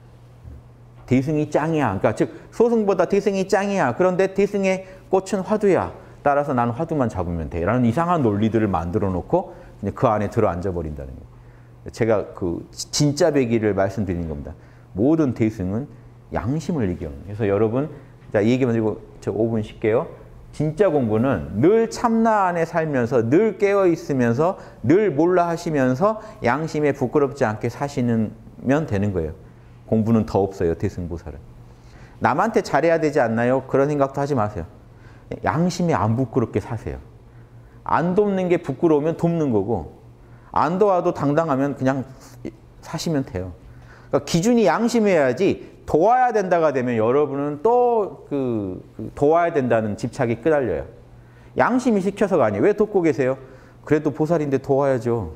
대승이 짱이야. 그러니까 즉 소승보다 대승이 짱이야. 그런데 대승의 꽃은 화두야. 따라서 나는 화두만 잡으면 돼. 라는 이상한 논리들을 만들어 놓고 그 안에 들어앉아 버린다는 거예요. 제가 그 진짜 배기를 말씀드리는 겁니다. 모든 대승은 양심을 얘기하는 거예요. 그래서 여러분, 자, 이 얘기만 드리고 저 5분 쉴게요. 진짜 공부는 늘 참나 안에 살면서 늘 깨어 있으면서 늘 몰라 하시면서 양심에 부끄럽지 않게 사시면 되는 거예요. 공부는 더 없어요. 대승보살은. 남한테 잘해야 되지 않나요? 그런 생각도 하지 마세요. 양심에 안 부끄럽게 사세요. 안 돕는 게 부끄러우면 돕는 거고 안 도와도 당당하면 그냥 사시면 돼요. 그러니까 기준이 양심이어야지 도와야 된다가 되면 여러분은 또 도와야 된다는 집착이 끄달려요. 양심이 시켜서가 아니에요. 왜 돕고 계세요? 그래도 보살인데 도와야죠.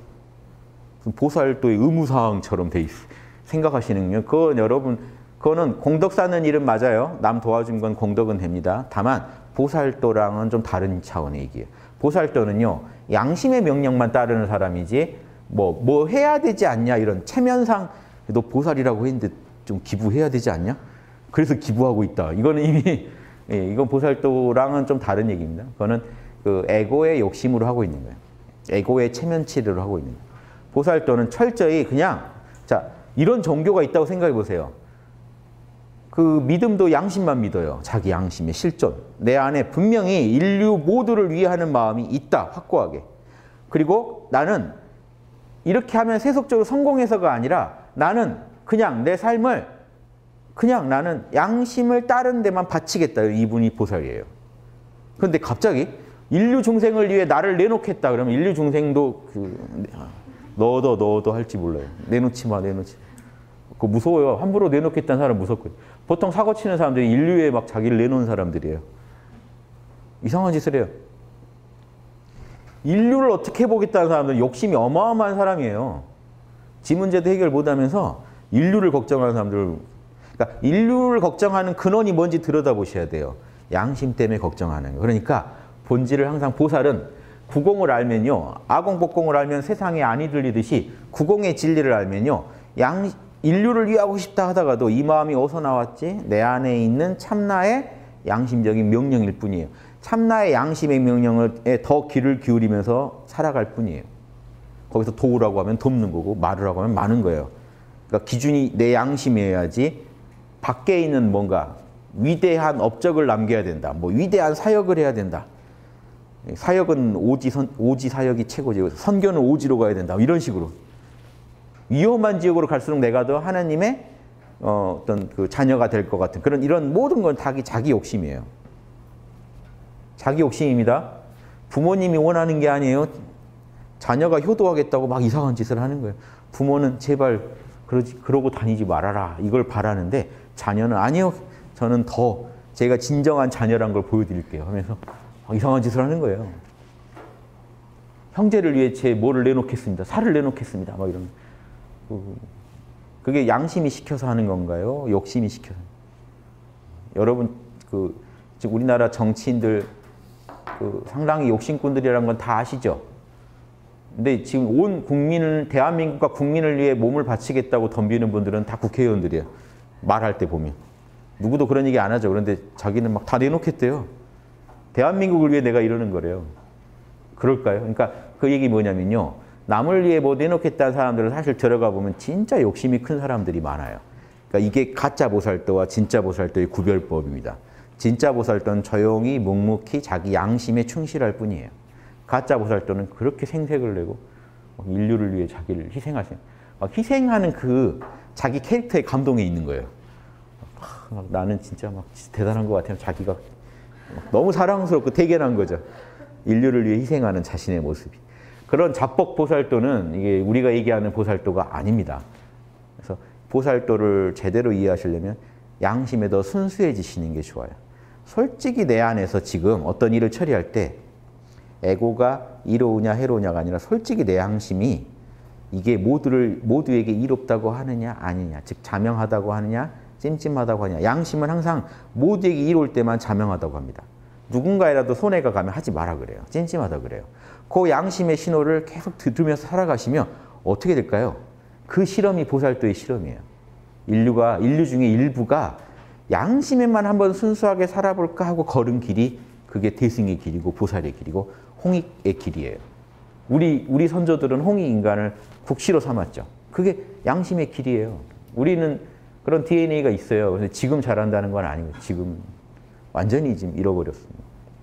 보살도의 의무사항처럼 돼 있어요. 생각하시는군요. 그건 여러분, 그거는 공덕 쌓는 일은 맞아요. 남 도와준 건 공덕은 됩니다. 다만 보살도랑은 좀 다른 차원의 얘기예요. 보살도는요, 양심의 명령만 따르는 사람이지 뭐 해야 되지 않냐 이런 체면상 너 보살이라고 했는데 좀 기부해야 되지 않냐? 그래서 기부하고 있다. 이거는 이미 이건 보살도랑은 좀 다른 얘기입니다. 그거는 그 에고의 욕심으로 하고 있는 거예요. 에고의 체면치료를 하고 있는 거예요. 보살도는 철저히 그냥 자 이런 종교가 있다고 생각해 보세요. 그 믿음도 양심만 믿어요. 자기 양심의 실존. 내 안에 분명히 인류 모두를 위해 하는 마음이 있다. 확고하게. 그리고 나는 이렇게 하면 세속적으로 성공해서가 아니라 나는 그냥 내 삶을 그냥 나는 양심을 따른 데만 바치겠다. 이분이 보살이에요. 그런데 갑자기 인류 중생을 위해 나를 내놓겠다. 그러면 인류 중생도 너도 할지 몰라요. 내놓지 마. 그거 무서워요. 함부로 내놓겠다는 사람 무섭거든요. 보통 사고 치는 사람들이 인류에 막 자기를 내놓은 사람들이에요. 이상한 짓을 해요. 인류를 어떻게 해보겠다는 사람들은 욕심이 어마어마한 사람이에요. 지 문제도 해결 못하면서 인류를 걱정하는 사람들. 그러니까 인류를 걱정하는 근원이 뭔지 들여다보셔야 돼요. 양심 때문에 걱정하는 거. 그러니까 본질을 항상 보살은 구공을 알면요. 아공복공을 알면 세상에 안이 들리듯이 구공의 진리를 알면요. 인류를 위하고 싶다 하다가도 이 마음이 어디서 나왔지? 내 안에 있는 참나의 양심적인 명령일 뿐이에요. 참나의 양심의 명령에 더 귀를 기울이면서 살아갈 뿐이에요. 거기서 도우라고 하면 돕는 거고 말으라고 하면 많은 거예요. 그러니까 기준이 내 양심이어야지 밖에 있는 뭔가 위대한 업적을 남겨야 된다. 뭐 위대한 사역을 해야 된다. 사역은 오지 사역이 최고지. 선교는 오지로 가야 된다. 이런 식으로. 위험한 지역으로 갈수록 내가 더 하나님의 어떤 그 자녀가 될 것 같은 그런 이런 모든 건 다 자기 욕심이에요. 자기 욕심입니다. 부모님이 원하는 게 아니에요. 자녀가 효도하겠다고 막 이상한 짓을 하는 거예요. 부모는 제발 그러고 다니지 말아라. 이걸 바라는데 자녀는 아니요. 저는 더 제가 진정한 자녀란 걸 보여드릴게요. 하면서 막 이상한 짓을 하는 거예요. 형제를 위해 제 뭐를 내놓겠습니다. 살을 내놓겠습니다. 막 이런. 그게 양심이 시켜서 하는 건가요? 욕심이 시켜서? 여러분 지금 우리나라 정치인들 상당히 욕심꾼들이라는 건 다 아시죠? 근데 지금 온 국민을 대한민국과 국민을 위해 몸을 바치겠다고 덤비는 분들은 다 국회의원들이에요. 말할 때 보면. 누구도 그런 얘기 안 하죠. 그런데 자기는 막 다 내놓겠대요. 대한민국을 위해 내가 이러는 거래요. 그럴까요? 그러니까 그 얘기 뭐냐면요. 남을 위해 뭐 내놓겠다는 사람들은 사실 들어가 보면 진짜 욕심이 큰 사람들이 많아요. 그러니까 이게 가짜 보살도와 진짜 보살도의 구별법입니다. 진짜 보살도는 조용히 묵묵히 자기 양심에 충실할 뿐이에요. 가짜 보살도는 그렇게 생색을 내고 인류를 위해 자기를 희생하시는, 막 희생하는 그 자기 캐릭터의 감동에 있는 거예요. 나는 진짜 막 대단한 것 같아요. 자기가 너무 사랑스럽고 대견한 거죠. 인류를 위해 희생하는 자신의 모습이. 그런 자뻑 보살도는 이게 우리가 얘기하는 보살도가 아닙니다. 그래서 보살도를 제대로 이해하시려면 양심에 더 순수해지시는 게 좋아요. 솔직히 내 안에서 지금 어떤 일을 처리할 때 에고가 이로우냐 해로우냐가 아니라 솔직히 내 양심이 이게 모두에게 이롭다고 하느냐 아니냐, 즉 자명하다고 하느냐 찜찜하다고 하느냐. 양심은 항상 모두에게 이로울 때만 자명하다고 합니다. 누군가에라도 손해가 가면 하지 마라 그래요. 찜찜하다 그래요. 그 양심의 신호를 계속 들으면서 살아가시면 어떻게 될까요? 그 실험이 보살도의 실험이에요. 인류 중에 일부가 양심에만 한번 순수하게 살아볼까 하고 걸은 길이 그게 대승의 길이고 보살의 길이고 홍익의 길이에요. 우리 선조들은 홍익 인간을 국시로 삼았죠. 그게 양심의 길이에요. 우리는 그런 DNA가 있어요. 그래서 지금 잘한다는 건 아니고 지금 완전히 지금 잃어버렸습니다.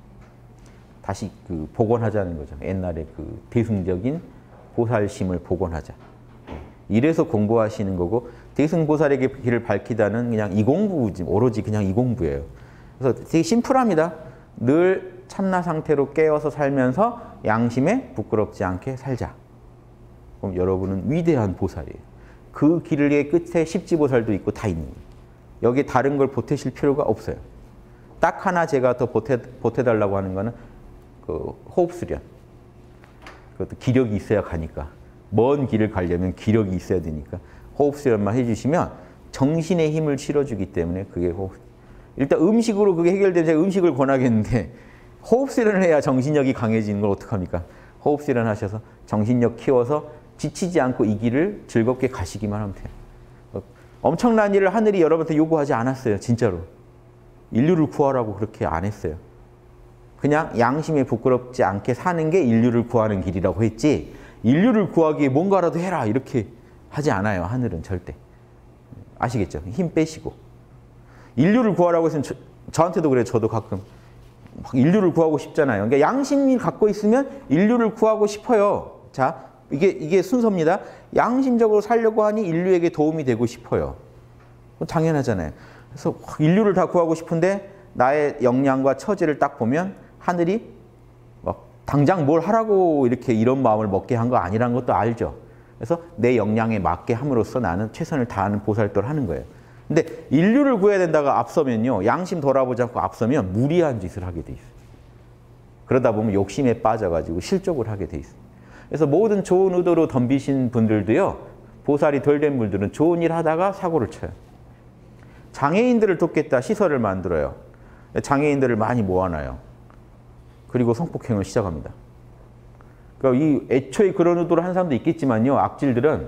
다시 복원하자는 거죠. 옛날에 그 대승적인 보살심을 복원하자. 이래서 공부하시는 거고 대승보살의 길을 밝히다는 그냥 이 공부지, 오로지 그냥 이 공부예요. 그래서 되게 심플합니다. 늘 참나 상태로 깨어서 살면서 양심에 부끄럽지 않게 살자. 그럼 여러분은 위대한 보살이에요. 그 길의 끝에 십지보살도 있고 다 있는 거예요. 여기에 다른 걸 보태실 필요가 없어요. 딱 하나 제가 더 보태달라고 하는 거는 그 호흡수련. 그것도 기력이 있어야 가니까. 먼 길을 가려면 기력이 있어야 되니까 호흡수련만 해주시면 정신의 힘을 실어주기 때문에 그게 호흡. 일단 음식으로 그게 해결되면 제가 음식을 권하겠는데 호흡수련을 해야 정신력이 강해지는 걸 어떡합니까? 호흡수련 하셔서 정신력 키워서 지치지 않고 이 길을 즐겁게 가시기만 하면 돼요. 엄청난 일을 하늘이 여러분한테 요구하지 않았어요. 진짜로. 인류를 구하라고 그렇게 안 했어요. 그냥 양심에 부끄럽지 않게 사는 게 인류를 구하는 길이라고 했지 인류를 구하기에 뭔가라도 해라 이렇게 하지 않아요. 하늘은 절대. 아시겠죠? 힘 빼시고. 인류를 구하라고 해서 저한테도 그래요. 저도 가끔 막 인류를 구하고 싶잖아요. 그러니까 양심이 갖고 있으면 인류를 구하고 싶어요. 자, 이게 순서입니다. 양심적으로 살려고 하니 인류에게 도움이 되고 싶어요. 당연하잖아요. 그래서 인류를 다 구하고 싶은데 나의 역량과 처지를 딱 보면 하늘이 막 당장 뭘 하라고 이렇게 이런 마음을 먹게 한 거 아니라는 것도 알죠. 그래서 내 역량에 맞게 함으로써 나는 최선을 다하는 보살도를 하는 거예요. 근데 인류를 구해야 된다가 앞서면요. 양심 돌아보지 않고 앞서면 무리한 짓을 하게 돼 있어요. 그러다 보면 욕심에 빠져가지고 실족을 하게 돼 있어요. 그래서 모든 좋은 의도로 덤비신 분들도요. 보살이 덜 된 분들은 좋은 일 하다가 사고를 쳐요. 장애인들을 돕겠다 시설을 만들어요. 장애인들을 많이 모아놔요. 그리고 성폭행을 시작합니다. 그러니까 이 애초에 그런 의도로 한 사람도 있겠지만요. 악질들은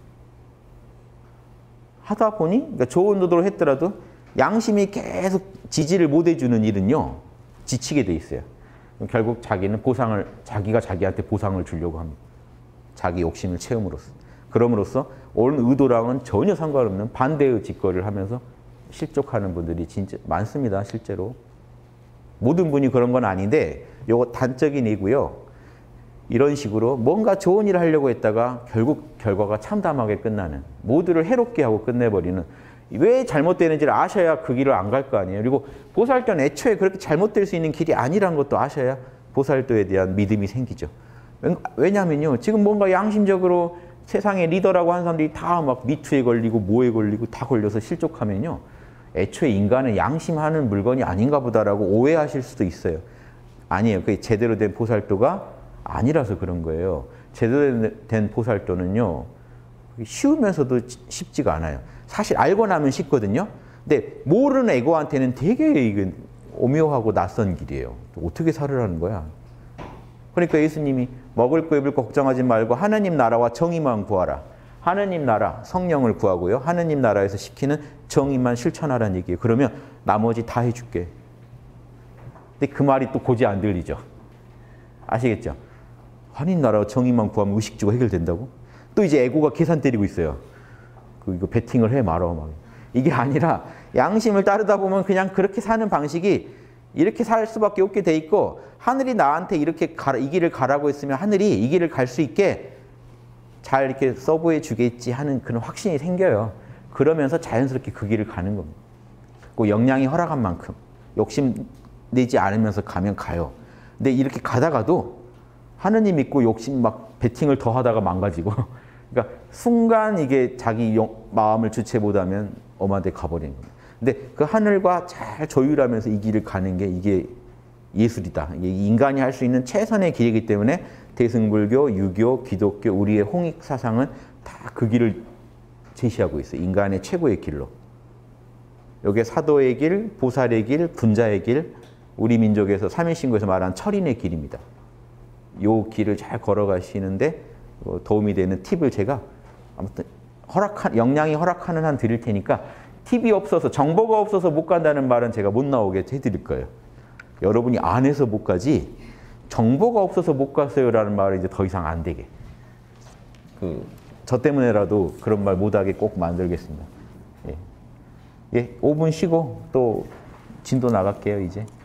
하다 보니 그러니까 좋은 의도로 했더라도 양심이 계속 지지를 못 해주는 일은요. 지치게 돼 있어요. 결국 자기는 자기가 자기한테 보상을 주려고 합니다. 자기 욕심을 채움으로써. 그럼으로써 옳은 의도랑은 전혀 상관없는 반대의 짓거리를 하면서 실족하는 분들이 진짜 많습니다. 실제로. 모든 분이 그런 건 아닌데 요거 단적인 이고요. 이런 식으로 뭔가 좋은 일을 하려고 했다가 결국 결과가 참담하게 끝나는, 모두를 해롭게 하고 끝내버리는, 왜 잘못되는지를 아셔야 그 길을 안 갈 거 아니에요. 그리고 보살도는 애초에 그렇게 잘못될 수 있는 길이 아니란 것도 아셔야 보살도에 대한 믿음이 생기죠. 왜냐면요, 지금 뭔가 양심적으로 세상의 리더라고 하는 사람들이 다 막 미투에 걸리고 뭐에 걸리고 다 걸려서 실족하면요, 애초에 인간은 양심하는 물건이 아닌가 보다라고 오해하실 수도 있어요. 아니에요. 그게 제대로 된 보살도가 아니라서 그런 거예요. 제대로 된 보살도는요, 쉬우면서도 쉽지가 않아요. 사실 알고 나면 쉽거든요. 근데 모르는 에고한테는 되게 오묘하고 낯선 길이에요. 어떻게 살으라는 거야. 그러니까 예수님이 먹을 거 입을 거 걱정하지 말고 하느님 나라와 정의만 구하라. 하느님 나라, 성령을 구하고요. 하느님 나라에서 시키는 정의만 실천하라는 얘기예요. 그러면 나머지 다 해줄게. 근데 그 말이 또 고지 안 들리죠. 아시겠죠? 하느님 나라와 정의만 구하면 의식주가 해결된다고? 또 이제 에고가 계산 때리고 있어요. 이거 베팅을 해 말어. 막. 이게 아니라 양심을 따르다 보면 그냥 그렇게 사는 방식이 이렇게 살 수밖에 없게 돼 있고, 하늘이 나한테 이렇게 이 길을 가라고 했으면 하늘이 이 길을 갈 수 있게 잘 이렇게 서브해 주겠지 하는 그런 확신이 생겨요. 그러면서 자연스럽게 그 길을 가는 겁니다. 그 역량이 허락한 만큼 욕심 내지 않으면서 가면 가요. 근데 이렇게 가다가도 하느님 믿고 욕심 막 베팅을 더 하다가 망가지고 그러니까 순간 이게 자기 마음을 주체 못하면 엄한데 가버리는 겁니다. 근데 그 하늘과 잘 조율하면서 이 길을 가는 게 이게 예술이다. 이게 인간이 할 수 있는 최선의 길이기 때문에 대승불교, 유교, 기독교, 우리의 홍익 사상은 다 그 길을 제시하고 있어요. 인간의 최고의 길로. 여기에 사도의 길, 보살의 길, 군자의 길, 우리 민족에서 삼일신고에서 말한 철인의 길입니다. 요 길을 잘 걸어가시는데 도움이 되는 팁을 제가 아무튼 역량이 허락하는 한 드릴 테니까, 팁이 없어서, 정보가 없어서 못 간다는 말은 제가 못 나오게 해드릴 거예요. 여러분이 안 해서 못 가지, 정보가 없어서 못 갔어요라는 말은 이제 더 이상 안 되게. 저 때문에라도 그런 말 못하게 꼭 만들겠습니다. 예. 5분 쉬고 또 진도 나갈게요, 이제.